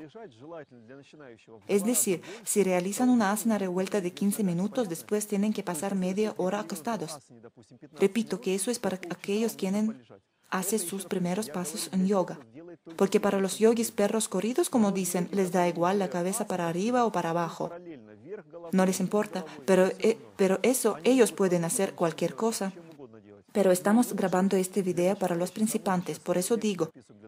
Es decir, si realizan una asana revuelta de quince minutos, después tienen que pasar media hora acostados. Repito que eso es para aquellos quienes hacen sus primeros pasos en yoga. Porque para los yogis perros corridos, como dicen, les da igual la cabeza para arriba o para abajo. No les importa, pero, eh, pero eso ellos pueden hacer cualquier cosa. Pero estamos grabando este video para los principiantes, por eso digo.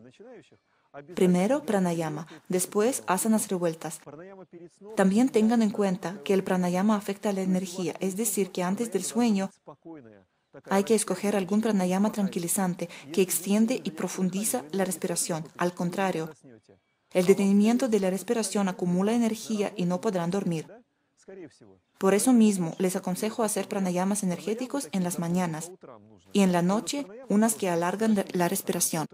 Primero pranayama, después asanas revueltas. También tengan en cuenta que el pranayama afecta a la energía, es decir, que antes del sueño hay que escoger algún pranayama tranquilizante que extiende y profundiza la respiración. Al contrario, el detenimiento de la respiración acumula energía y no podrán dormir. Por eso mismo, les aconsejo hacer pranayamas energéticos en las mañanas y en la noche unas que alargan la respiración.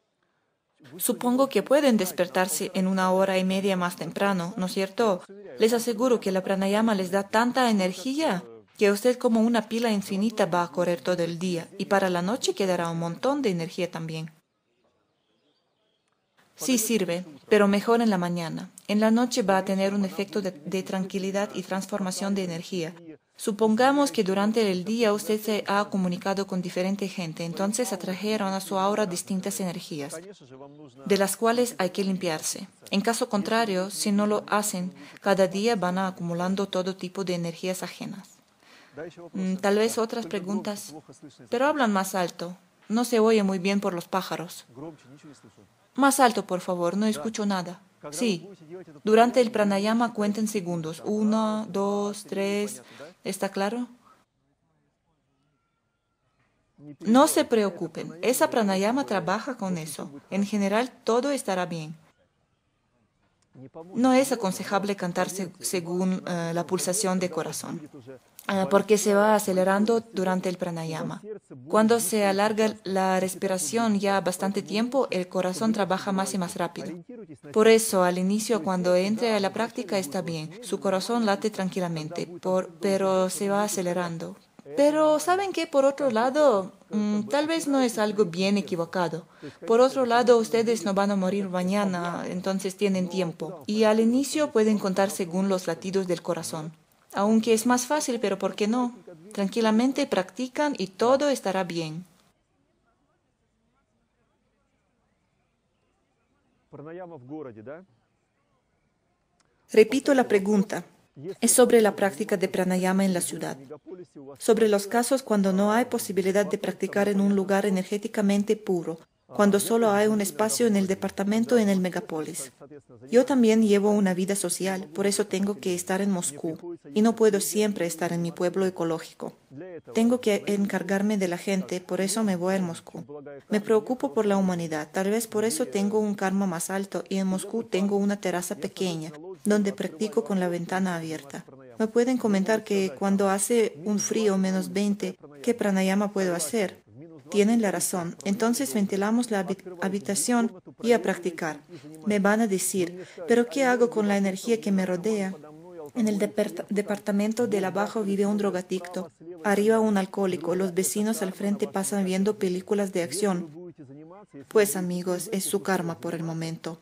Supongo que pueden despertarse en una hora y media más temprano, ¿no es cierto? Les aseguro que la pranayama les da tanta energía que usted como una pila infinita va a correr todo el día y para la noche quedará un montón de energía también. Sí sirve, pero mejor en la mañana. En la noche va a tener un efecto de, de tranquilidad y transformación de energía. Supongamos que durante el día usted se ha comunicado con diferente gente, entonces atrajeron a su aura distintas energías, de las cuales hay que limpiarse. En caso contrario, si no lo hacen, cada día van acumulando todo tipo de energías ajenas. Mm, tal vez otras preguntas, pero hablan más alto. No se oye muy bien por los pájaros. Más alto, por favor, no escucho nada. Sí, durante el pranayama cuenten segundos. Uno, dos, tres. ¿Está claro? No se preocupen, esa pranayama trabaja con eso. En general, todo estará bien. No es aconsejable cantar se según uh, la pulsación de corazón, uh, porque se va acelerando durante el pranayama. Cuando se alarga la respiración ya bastante tiempo, el corazón trabaja más y más rápido. Por eso, al inicio, cuando entre a la práctica está bien, su corazón late tranquilamente, por, pero se va acelerando. Pero ¿saben qué? Por otro lado, mm, tal vez no es algo bien equivocado. Por otro lado, ustedes no van a morir mañana, entonces tienen tiempo. Y al inicio pueden contar según los latidos del corazón. Aunque es más fácil, pero ¿por qué no? Tranquilamente practican y todo estará bien. Repito la pregunta. Es sobre la práctica de pranayama en la ciudad. Sobre los casos cuando no hay posibilidad de practicar en un lugar energéticamente puro, cuando solo hay un espacio en el departamento en el megápolis. Yo también llevo una vida social, por eso tengo que estar en Moscú, y no puedo siempre estar en mi pueblo ecológico. Tengo que encargarme de la gente, por eso me voy a Moscú. Me preocupo por la humanidad, tal vez por eso tengo un karma más alto, y en Moscú tengo una terraza pequeña, donde practico con la ventana abierta. Me pueden comentar que cuando hace un frío menos veinte, ¿qué pranayama puedo hacer? Tienen la razón. Entonces ventilamos la habitación y a practicar. Me van a decir, ¿pero qué hago con la energía que me rodea? En el departamento del abajo vive un drogadicto, arriba un alcohólico, los vecinos al frente pasan viendo películas de acción. Pues amigos, es su karma por el momento.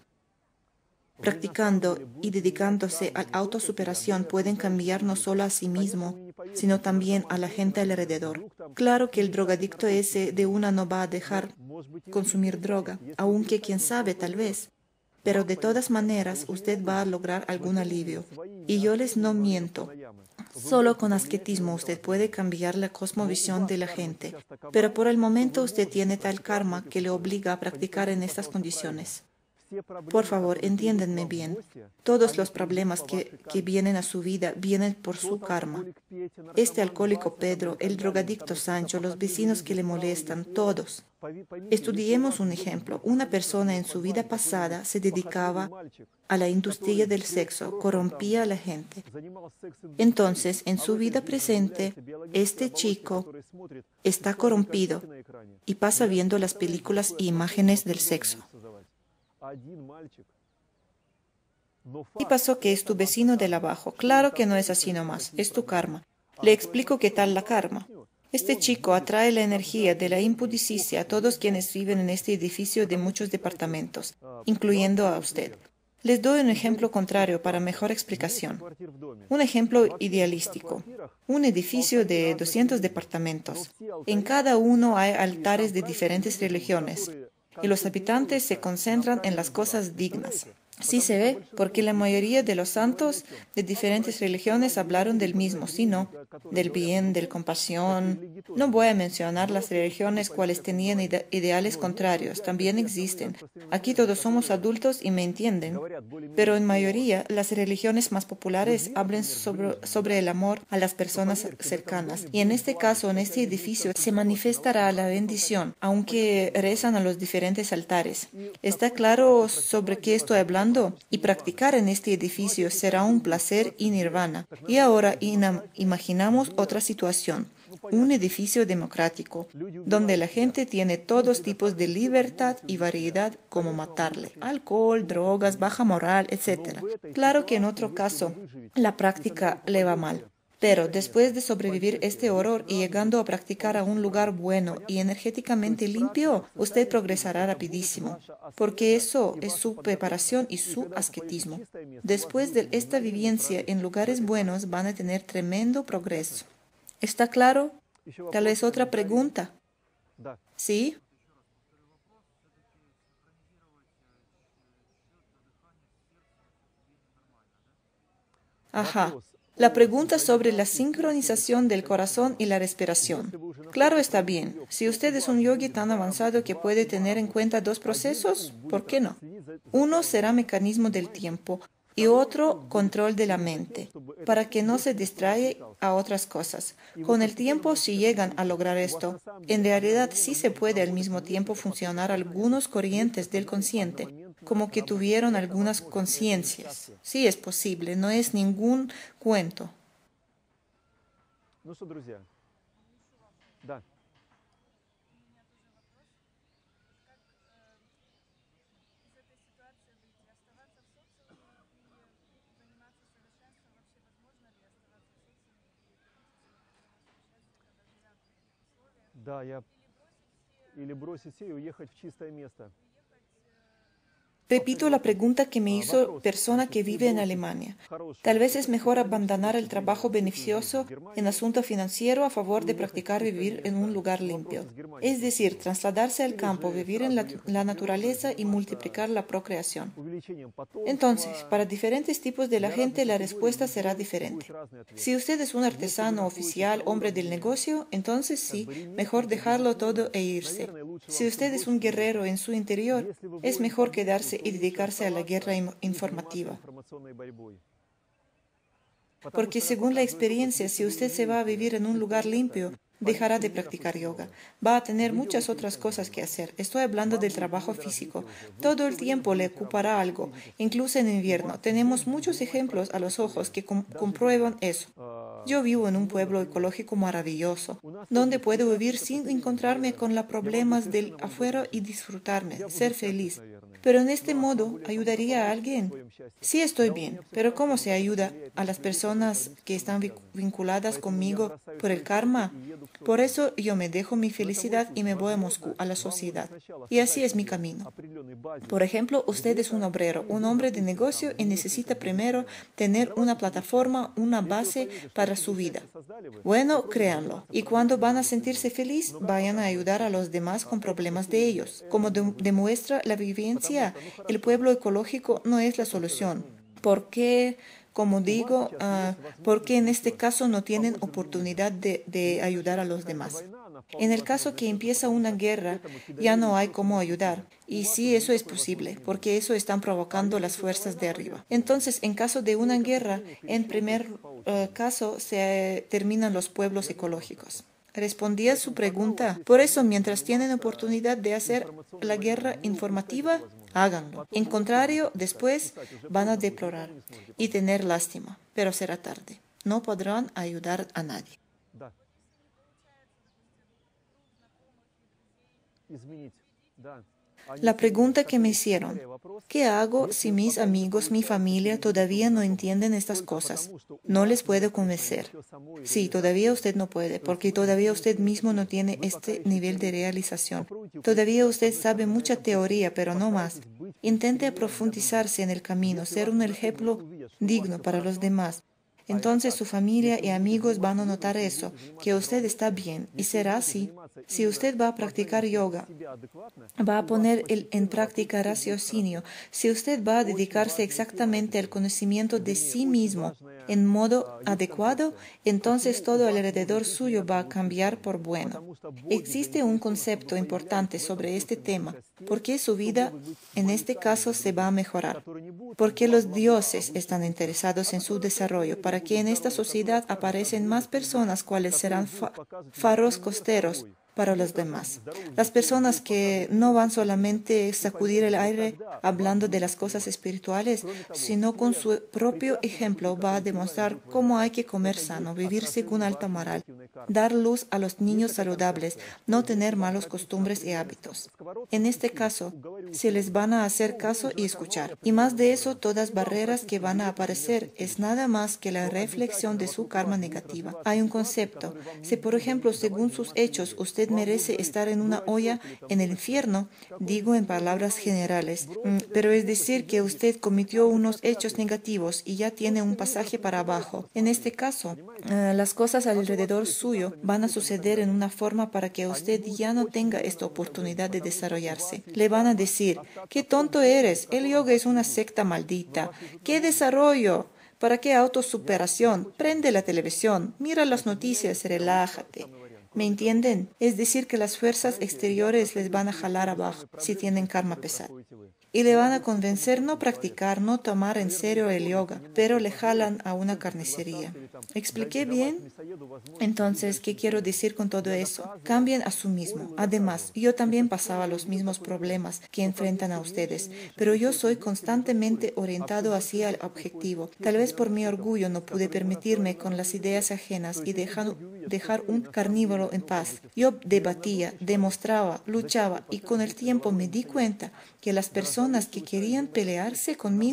Practicando y dedicándose a la autosuperación pueden cambiar no solo a sí mismo, sino también a la gente alrededor. Claro que el drogadicto ese de una no va a dejar consumir droga, aunque quién sabe tal vez. Pero de todas maneras usted va a lograr algún alivio. Y yo les no miento. Solo con ascetismo usted puede cambiar la cosmovisión de la gente. Pero por el momento usted tiene tal karma que le obliga a practicar en estas condiciones. Por favor, entiéndanme bien. Todos los problemas que, que vienen a su vida vienen por su karma. Este alcohólico Pedro, el drogadicto Sancho, los vecinos que le molestan, todos. Estudiemos un ejemplo. Una persona en su vida pasada se dedicaba a la industria del sexo, corrompía a la gente. Entonces, en su vida presente, este chico está corrompido y pasa viendo las películas e imágenes del sexo. Y pasó que es tu vecino del abajo. Claro que no es así nomás, es tu karma. Le explico qué tal la karma. Este chico atrae la energía de la impudicicia a todos quienes viven en este edificio de muchos departamentos, incluyendo a usted. Les doy un ejemplo contrario para mejor explicación. Un ejemplo idealístico. Un edificio de doscientos departamentos. En cada uno hay altares de diferentes religiones, y los habitantes se concentran en las cosas dignas. Sí se ve, porque la mayoría de los santos de diferentes religiones hablaron del mismo, sino del bien, del compasión. No voy a mencionar las religiones cuales tenían ide ideales contrarios, también existen. Aquí todos somos adultos y me entienden. Pero en mayoría, las religiones más populares hablan sobre, sobre el amor a las personas cercanas. Y en este caso, en este edificio, se manifestará la bendición, aunque rezan a los diferentes altares. ¿Está claro sobre qué estoy hablando? Y practicar en este edificio será un placer y nirvana. Y ahora imaginamos otra situación. Un edificio democrático, donde la gente tiene todos tipos de libertad y variedad como matarle, alcohol, drogas, baja moral, etcétera. Claro que en otro caso, la práctica le va mal. Pero después de sobrevivir este horror y llegando a practicar a un lugar bueno y energéticamente limpio, usted progresará rapidísimo, porque eso es su preparación y su ascetismo. Después de esta vivencia en lugares buenos van a tener tremendo progreso. ¿Está claro? Tal vez otra pregunta. ¿Sí? Ajá. La pregunta sobre la sincronización del corazón y la respiración. Claro, está bien. Si usted es un yogi tan avanzado que puede tener en cuenta dos procesos, ¿por qué no? Uno será mecanismo del tiempo y otro control de la mente, para que no se distraiga a otras cosas. Con el tiempo, si llegan a lograr esto, en realidad sí se puede al mismo tiempo funcionar algunos corrientes del consciente, como que tuvieron algunas conciencias. Sí es posible, no es ningún cuento. Repito la pregunta que me hizo persona que vive en Alemania. Tal vez es mejor abandonar el trabajo beneficioso en asunto financiero a favor de practicar vivir en un lugar limpio. Es decir, trasladarse al campo, vivir en la, la naturaleza y multiplicar la procreación. Entonces, para diferentes tipos de la gente la respuesta será diferente. Si usted es un artesano oficial, hombre del negocio, entonces sí, mejor dejarlo todo e irse. Si usted es un guerrero en su interior, es mejor quedarse y dedicarse a la guerra informativa. Porque según la experiencia, si usted se va a vivir en un lugar limpio, dejará de practicar yoga. Va a tener muchas otras cosas que hacer. Estoy hablando del trabajo físico. Todo el tiempo le ocupará algo, incluso en invierno. Tenemos muchos ejemplos a los ojos que com- comprueban eso. Yo vivo en un pueblo ecológico maravilloso, donde puedo vivir sin encontrarme con los problemas del afuera y disfrutarme, ser feliz. Pero en este modo, ¿ayudaría a alguien? Sí, estoy bien, pero ¿cómo se ayuda a las personas que están vinculadas conmigo por el karma? Por eso yo me dejo mi felicidad y me voy a Moscú, a la sociedad. Y así es mi camino. Por ejemplo, usted es un obrero, un hombre de negocio y necesita primero tener una plataforma, una base para su vida. Bueno, créanlo. Y cuando van a sentirse feliz, vayan a ayudar a los demás con problemas de ellos. Como de- demuestra la vivencia, el pueblo ecológico no es la solución. ¿Por qué? Como digo, uh, porque en este caso no tienen oportunidad de, de ayudar a los demás. En el caso que empieza una guerra, ya no hay cómo ayudar. Y sí, eso es posible, porque eso están provocando las fuerzas de arriba. Entonces, en caso de una guerra, en primer uh, caso se uh, terminan los pueblos ecológicos. Respondí a su pregunta. Por eso, mientras tienen oportunidad de hacer la guerra informativa, háganlo. En contrario, después van a deplorar y tener lástima, pero será tarde. No podrán ayudar a nadie. La pregunta que me hicieron, ¿qué hago si mis amigos, mi familia todavía no entienden estas cosas? No les puedo convencer. Sí, todavía usted no puede, porque todavía usted mismo no tiene este nivel de realización. Todavía usted sabe mucha teoría, pero no más. Intente profundizarse en el camino, ser un ejemplo digno para los demás. Entonces su familia y amigos van a notar eso, que usted está bien, y será así. Si usted va a practicar yoga, va a poner el, en práctica raciocinio, si usted va a dedicarse exactamente al conocimiento de sí mismo en modo adecuado, entonces todo alrededor suyo va a cambiar por bueno. Existe un concepto importante sobre este tema, porque su vida en este caso se va a mejorar, porque los dioses están interesados en su desarrollo, para que en esta sociedad aparecen más personas cuales serán fa faros costeros para los demás. Las personas que no van solamente a sacudir el aire hablando de las cosas espirituales, sino con su propio ejemplo va a demostrar cómo hay que comer sano, vivir según alta moral, dar luz a los niños saludables, no tener malos costumbres y hábitos. En este caso, se les van a hacer caso y escuchar. Y más de eso, todas barreras que van a aparecer es nada más que la reflexión de su karma negativa. Hay un concepto. Si, por ejemplo, según sus hechos, usted merece estar en una olla en el infierno, digo en palabras generales, pero es decir que usted cometió unos hechos negativos y ya tiene un pasaje para abajo. En este caso, uh, las cosas alrededor suyo van a suceder en una forma para que usted ya no tenga esta oportunidad de desarrollarse. Le van a decir, ¡qué tonto eres! El yoga es una secta maldita. ¡Qué desarrollo! ¿Para qué autosuperación? Prende la televisión, mira las noticias, relájate. ¿Me entienden? Es decir, que las fuerzas exteriores les van a jalar abajo si tienen karma pesado. Y le van a convencer no practicar, no tomar en serio el yoga, pero le jalan a una carnicería. ¿Expliqué bien? Entonces, ¿qué quiero decir con todo eso? Cambien a su mismo. Además, yo también pasaba los mismos problemas que enfrentan a ustedes, pero yo soy constantemente orientado hacia el objetivo. Tal vez por mi orgullo no pude permitirme con las ideas ajenas y dejar, dejar un carnívoro en paz. Yo debatía, demostraba, luchaba y con el tiempo me di cuenta que las personas que querían pelearse conmigo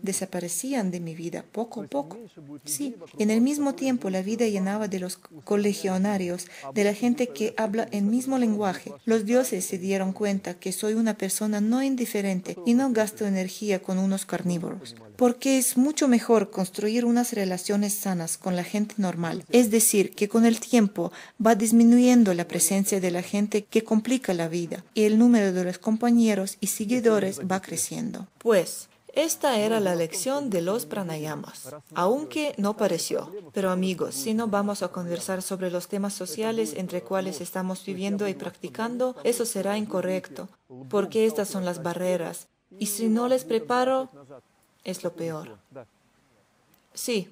desaparecían de mi vida poco a poco. Sí, en el mismo tiempo la vida llenaba de los colegionarios, de la gente que habla el mismo lenguaje. Los dioses se dieron cuenta que soy una persona no indiferente y no gasto energía con unos carnívoros, porque es mucho mejor construir unas relaciones sanas con la gente normal. Es decir, que con el tiempo va disminuyendo la presencia de la gente que complica la vida y el número de los compañeros y seguidores va creciendo. Pues, esta era la lección de los pranayamas, aunque no pareció. Pero amigos, si no vamos a conversar sobre los temas sociales entre cuales estamos viviendo y practicando, eso será incorrecto, porque estas son las barreras. Y si no les preparo, es lo peor. Sí.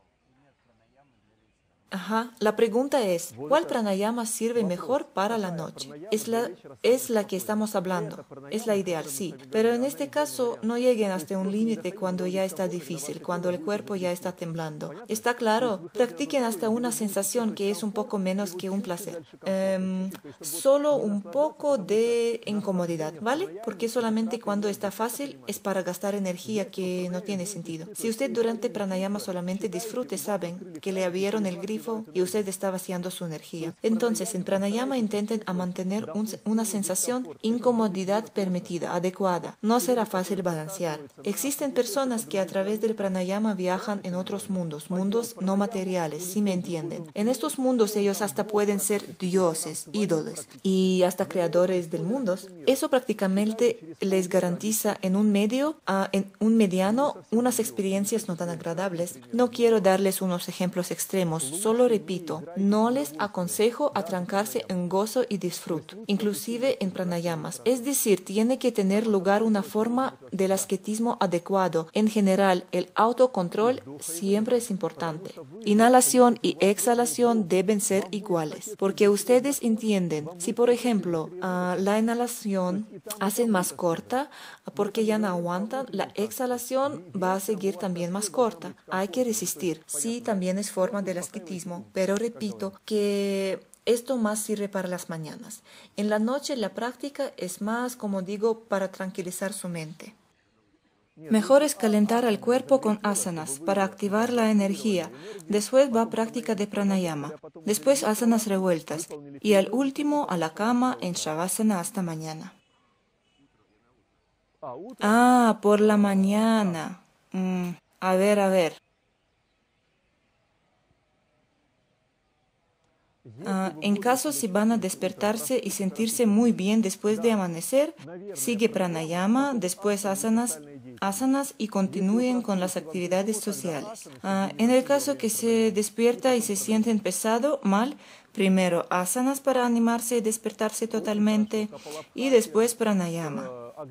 Ajá. La pregunta es, ¿cuál pranayama sirve mejor para la noche? Es la, es la que estamos hablando. Es la ideal, sí. Pero en este caso, no lleguen hasta un límite cuando ya está difícil, cuando el cuerpo ya está temblando. ¿Está claro? Practiquen hasta una sensación que es un poco menos que un placer. Um, solo un poco de incomodidad, ¿vale? Porque solamente cuando está fácil es para gastar energía que no tiene sentido. Si usted durante pranayama solamente disfrute, saben que le abrieron el grifo y usted está vaciando su energía. Entonces, en pranayama intenten a mantener un, una sensación incomodidad permitida, adecuada. No será fácil balancear. Existen personas que a través del pranayama viajan en otros mundos, mundos no materiales, si me entienden. En estos mundos ellos hasta pueden ser dioses, ídolos y hasta creadores del mundo. Eso prácticamente les garantiza en un medio, uh, en un mediano, unas experiencias no tan agradables. No quiero darles unos ejemplos extremos, solo repito, no les aconsejo atrancarse en gozo y disfrute, inclusive en pranayamas. Es decir, tiene que tener lugar una forma del ascetismo adecuado. En general, el autocontrol siempre es importante. Inhalación y exhalación deben ser iguales, porque ustedes entienden, si por ejemplo uh, la inhalación hacen más corta, porque ya no aguantan, la exhalación va a seguir también más corta. Hay que resistir. Sí, también es forma del ascetismo, pero repito que esto más sirve para las mañanas. En la noche la práctica es más, como digo, para tranquilizar su mente. Mejor es calentar al cuerpo con asanas para activar la energía. Después va práctica de pranayama. Después asanas revueltas. Y al último a la cama en shavasana hasta mañana. Ah, por la mañana. Mm, a ver, a ver. Uh, en caso si van a despertarse y sentirse muy bien después de amanecer, sigue pranayama, después asanas, asanas y continúen con las actividades sociales. Uh, en el caso que se despierta y se sienten pesado, mal, primero asanas para animarse y despertarse totalmente y después pranayama.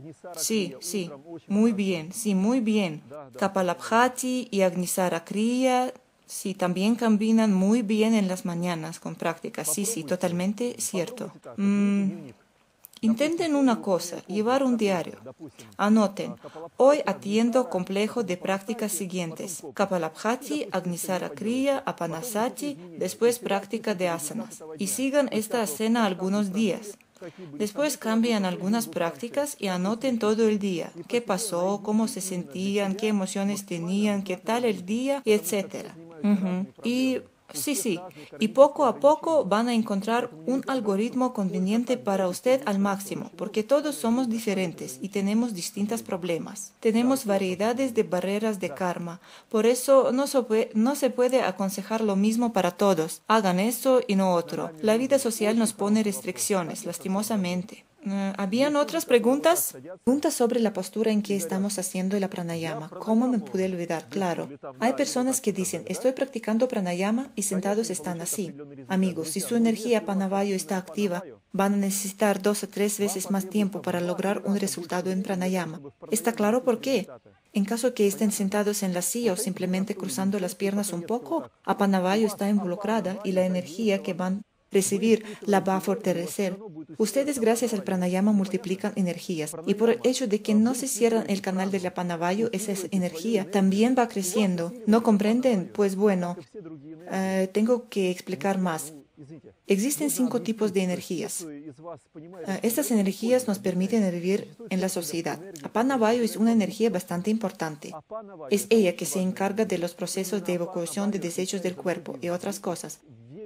Sí, sí, muy bien, sí, muy bien. Kapalabhati y Agnisara Kriya. Sí, también combinan muy bien en las mañanas con prácticas. Sí, sí, totalmente cierto. Mm, intenten una cosa, llevar un diario. Anoten, hoy atiendo complejo de prácticas siguientes. Kapalabhati, Agnisara Kriya, Apanasati, después práctica de asanas. Y sigan esta escena algunos días. Después cambian algunas prácticas y anoten todo el día. ¿Qué pasó? ¿Cómo se sentían? ¿Qué emociones tenían? ¿Qué tal el día? Y etcétera. Uh-huh. Y sí, sí. Y poco a poco van a encontrar un algoritmo conveniente para usted al máximo, porque todos somos diferentes y tenemos distintos problemas. Tenemos variedades de barreras de karma. Por eso no se puede, no se puede aconsejar lo mismo para todos. Hagan eso y no otro. La vida social nos pone restricciones, lastimosamente. Uh, ¿Habían otras preguntas? Preguntas sobre la postura en que estamos haciendo la pranayama. ¿Cómo me pude olvidar? Claro. Hay personas que dicen, estoy practicando pranayama y sentados están así. Amigos, si su energía panavayo está activa, van a necesitar dos o tres veces más tiempo para lograr un resultado en pranayama. ¿Está claro por qué? En caso que estén sentados en la silla o simplemente cruzando las piernas un poco, apanavayo está involucrada y la energía que van recibir la va a fortalecer. Ustedes gracias al pranayama multiplican energías y por el hecho de que no se cierran el canal del apanavayo, esa energía también va creciendo. ¿No comprenden? Pues bueno, uh, tengo que explicar más. Existen cinco tipos de energías. Ah, Estas energías nos permiten vivir en la sociedad. Apana Vayu es una energía bastante importante. Es ella que se encarga de los procesos de evacuación de desechos del cuerpo y otras cosas.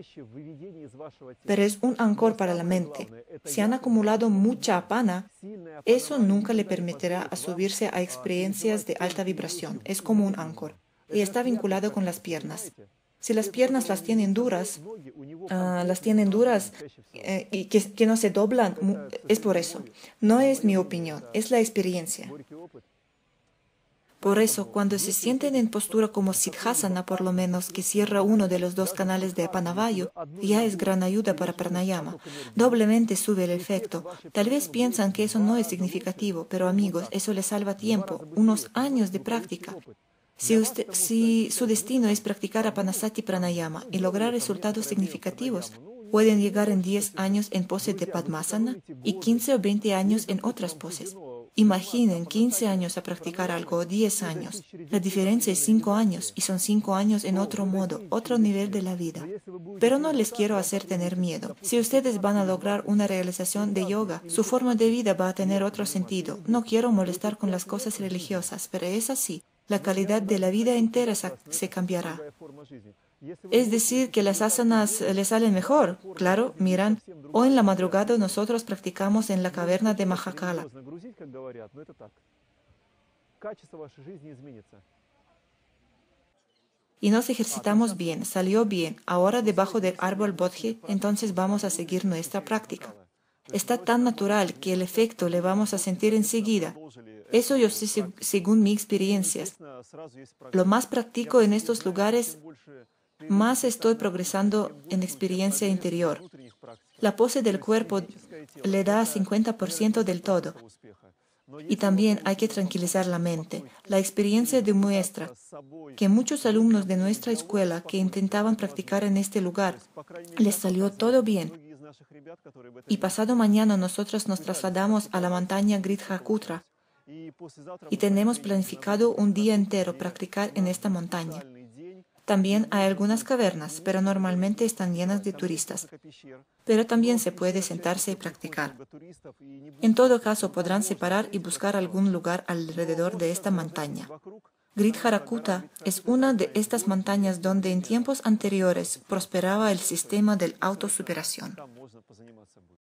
Pero es un ancor para la mente. Si han acumulado mucha apana, eso nunca le permitirá a subirse a experiencias de alta vibración. Es como un ancor. Y está vinculado con las piernas. Si las piernas las tienen duras, ah, las tienen duras eh, y que, que no se doblan, mu- es por eso. No es mi opinión, es la experiencia. Por eso, cuando se sienten en postura como Siddhasana, por lo menos, que cierra uno de los dos canales de Apanavayu, ya es gran ayuda para pranayama. Doblemente sube el efecto. Tal vez piensan que eso no es significativo, pero amigos, eso les salva tiempo, unos años de práctica. Si, usted, si su destino es practicar Apanasati Pranayama y lograr resultados significativos, pueden llegar en diez años en pose de Padmasana y quince o veinte años en otras poses. Imaginen quince años a practicar algo o diez años. La diferencia es cinco años y son cinco años en otro modo, otro nivel de la vida. Pero no les quiero hacer tener miedo. Si ustedes van a lograr una realización de yoga, su forma de vida va a tener otro sentido. No quiero molestar con las cosas religiosas, pero es así. La calidad de la vida entera se cambiará. Es decir, que las asanas les salen mejor. Claro, miran, hoy en la madrugada nosotros practicamos en la caverna de Mahakala. Y nos ejercitamos bien, salió bien. Ahora debajo del árbol bodhi, entonces vamos a seguir nuestra práctica. Está tan natural que el efecto le vamos a sentir enseguida. Eso yo sé seg- según mi experiencia. Lo más practico en estos lugares, más estoy progresando en experiencia interior. La pose del cuerpo le da cincuenta por ciento del todo. Y también hay que tranquilizar la mente. La experiencia demuestra que muchos alumnos de nuestra escuela que intentaban practicar en este lugar, les salió todo bien. Y pasado mañana nosotros nos trasladamos a la montaña Gridhakutra y tenemos planificado un día entero practicar en esta montaña. También hay algunas cavernas, pero normalmente están llenas de turistas. Pero también se puede sentarse y practicar. En todo caso, podrán separar y buscar algún lugar alrededor de esta montaña. Gridharakuta es una de estas montañas donde en tiempos anteriores prosperaba el sistema de autosuperación.